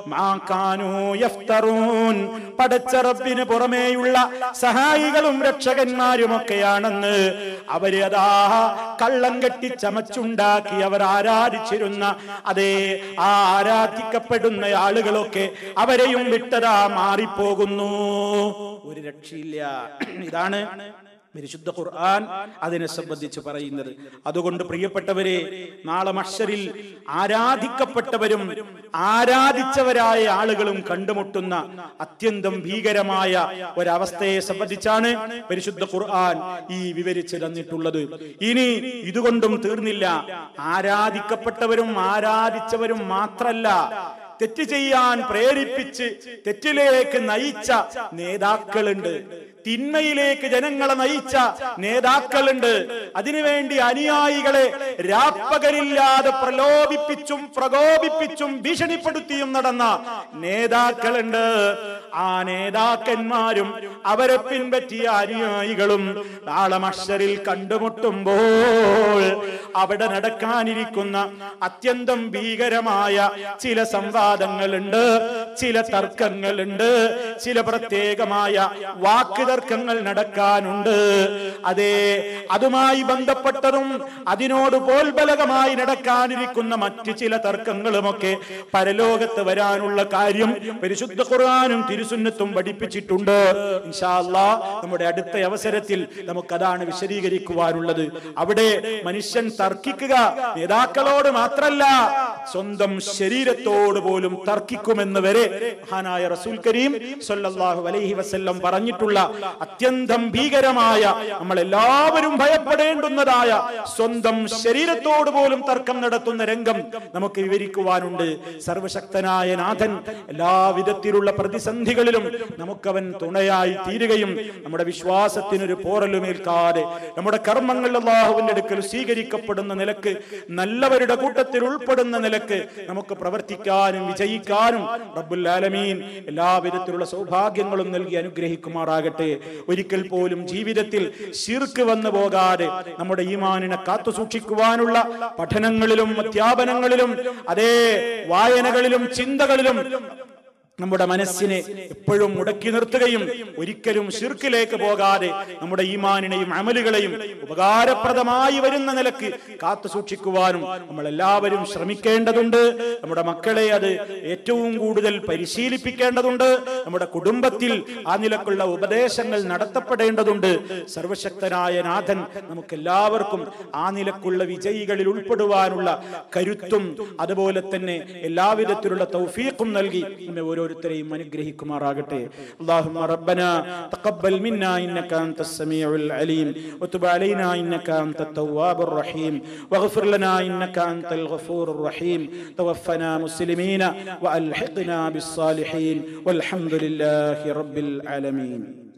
പടച്ച റബ്ബിന് പുറമേയുള്ള സഹായികളും രക്ഷകന്മാരുമൊക്കെയാണെന്ന് അവര് അതാ കള്ളം കെട്ടി ചമച്ചുണ്ടാക്കി അവർ ആരാധിച്ചിരുന്ന അതേ ആ ആരാധിക്കപ്പെടുന്ന ആളുകളൊക്കെ അവരെയും വിട്ടതാ മാറിപ്പോകുന്നു. ഒരു രക്ഷയില്ല. ഇതാണ് പരിശുദ്ധ ഖുർആൻ അതിനെ സംബന്ധിച്ച് പറയുന്നത്. അതുകൊണ്ട് പ്രിയപ്പെട്ടവരെ, നാളെ മഹ്ശറിൽ ആരാധിക്കപ്പെട്ടവരും ആരാധിച്ചവരായ ആളുകളും കണ്ടുമുട്ടുന്ന അത്യന്തം ഭീകരമായ ഒരവസ്ഥയെ സംബന്ധിച്ചാണ് പരിശുദ്ധ ഖുർആൻ ഈ വിവരിച്ചു തന്നിട്ടുള്ളത്. ഇനി ഇതുകൊണ്ടും തീർന്നില്ല. ആരാധിക്കപ്പെട്ടവരും ആരാധിച്ചവരും മാത്രല്ല, തെറ്റ് ചെയ്യാൻ പ്രേരിപ്പിച്ച് തെറ്റിലേക്ക് നയിച്ച നേതാക്കളുണ്ട്. തിന്മയിലേക്ക് ജനങ്ങളെ നയിച്ച നേതാക്കളുണ്ട്. അതിനുവേണ്ടി അനുയായികളെ രാപ്പകലില്ലാതെ പ്രലോഭിപ്പിച്ചും പ്രകോപിപ്പിച്ചും ഭീഷണിപ്പെടുത്തിയും നടന്ന നേതാക്കളുണ്ട്. ആ നേതാക്കന്മാരും അവരെ പിൻപറ്റിയ അനുയായികളും നാളെ മഹ്ശറിൽ കണ്ടുമുട്ടുമ്പോൾ അവിടെ നടക്കാനിരിക്കുന്ന അത്യന്തം ഭീകരമായ ചില സംവാദങ്ങളുണ്ട്, ചില തർക്കങ്ങളുണ്ട്, ചില പ്രത്യേകമായ വാക്ക് തർക്കങ്ങൾ നടക്കാനുണ്ട്. അതെ, അതുമായി ബന്ധപ്പെട്ടതും അതിനോട് പോൽബലകമായി നടക്കാനിരിക്കുന്ന മറ്റു ചില തർക്കങ്ങളുമൊക്കെ പരലോകത്ത് വരാനുള്ള കാര്യം പരിശുദ്ധ ഖുർആനും തിരുസുന്നത്തും പഠിപ്പിച്ചിട്ടുണ്ട്. ഇൻഷാ അല്ലാഹ് നമ്മുടെ അടുത്ത അവസരത്തിൽ നമുക്കതാണ് വിശദീകരിക്കുവാനുള്ളത്. അവിടെ മനുഷ്യൻ തർക്കിക്കുക നേതാക്കളോട് മാത്രല്ല, സ്വന്തം ശരീരത്തോട് പോലും തർക്കിക്കുമെന്ന് വരെ മഹാനായ റസൂൽ കരീം സ്വല്ലല്ലാഹു അലൈഹി വസല്ലം പറഞ്ഞിട്ടുള്ള അത്യന്തം ഭീകരമായ, നമ്മൾ എല്ലാവരും ഭയപ്പെടേണ്ടുന്നതായ സ്വന്തം ശരീരത്തോട് പോലും തർക്കം നടത്തുന്ന രംഗം നമുക്ക് വിവരിക്കുവാനുണ്ട്. സർവശക്തനായ നാഥൻ എല്ലാവിധത്തിലുള്ള പ്രതിസന്ധികളിലും നമുക്കവൻ തുണയായി തീരുകയും നമ്മുടെ വിശ്വാസത്തിനൊരു പോറലുമേൽക്കാതെ നമ്മുടെ കർമ്മങ്ങൾ അല്ലാഹുവിന്റെ അടുക്കൽ സ്വീകരിക്കപ്പെടുന്ന നിലക്ക്, നല്ലവരുടെ കൂട്ടത്തിൽ ഉൾപ്പെടുന്ന നിലക്ക് നമുക്ക് പ്രവർത്തിക്കാനും വിജയിക്കാനും റബ്ബുൽ ആലമീൻ എല്ലാവിധത്തിലുള്ള സൗഭാഗ്യങ്ങളും നൽകി അനുഗ്രഹിക്കുമാറാകട്ടെ. ഒരിക്കൽ പോലും ജീവിതത്തിൽ ശിർക്ക് വന്നു പോകാതെ നമ്മുടെ ഈമാനിനെ കാത്തു സൂക്ഷിക്കുവാനുള്ള പഠനങ്ങളിലും അധ്യാപനങ്ങളിലും അതേ വായനകളിലും ചിന്തകളിലും നമ്മുടെ മനസ്സിനെ എപ്പോഴും മുടക്കി നിർത്തുകയും ഒരിക്കലും ശിർക്കിലേക്ക് പോകാതെ നമ്മുടെ ഈമാനിനെയും അമലുകളെയും ഉപകാരപ്രദമായി വരുന്ന നിലക്ക് കാത്തു സൂക്ഷിക്കുവാനും നമ്മൾ എല്ലാവരും ശ്രമിക്കേണ്ടതുണ്ട്. നമ്മുടെ മക്കളെ അത് ഏറ്റവും കൂടുതൽ പരിശീലിപ്പിക്കേണ്ടതുണ്ട്. നമ്മുടെ കുടുംബത്തിൽ ആ നിലക്കുള്ള ഉപദേശങ്ങൾ നടത്തപ്പെടേണ്ടതുണ്ട്. സർവശക്തനായ നാഥൻ നമുക്ക് എല്ലാവർക്കും ആ നിലക്കുള്ള വിജയികളിൽ ഉൾപ്പെടുവാനുള്ള കരുത്തും അതുപോലെ തന്നെ എല്ലാവിധത്തിലുള്ള തൗഫീഖും നൽകി നമ്മെ ഓരോ ഓരോരുത്തരെയും അനുഗ്രഹിക്കുമാറാകട്ടെ. അല്ലാഹുമ്മ റബ്ബനാ തഖബ്ബൽ മിന്നാ ഇന്നക അൻതസ് സമീഉൽ അലീം വതുബ് അലൈനാ ഇന്നക അൻതത് തവ്വാബുർ റഹീം വഗ്ഫിർ ലനാ ഇന്നക അൻതൽ ഗഫൂറുർ റഹീം തവഫനാ മുസ്ലിമീന വഅൽഹിഖ്നാ ബിസ്സാലിഹീൻ വൽഹംദുലില്ലാഹി റബ്ബിൽ ആലമീൻ.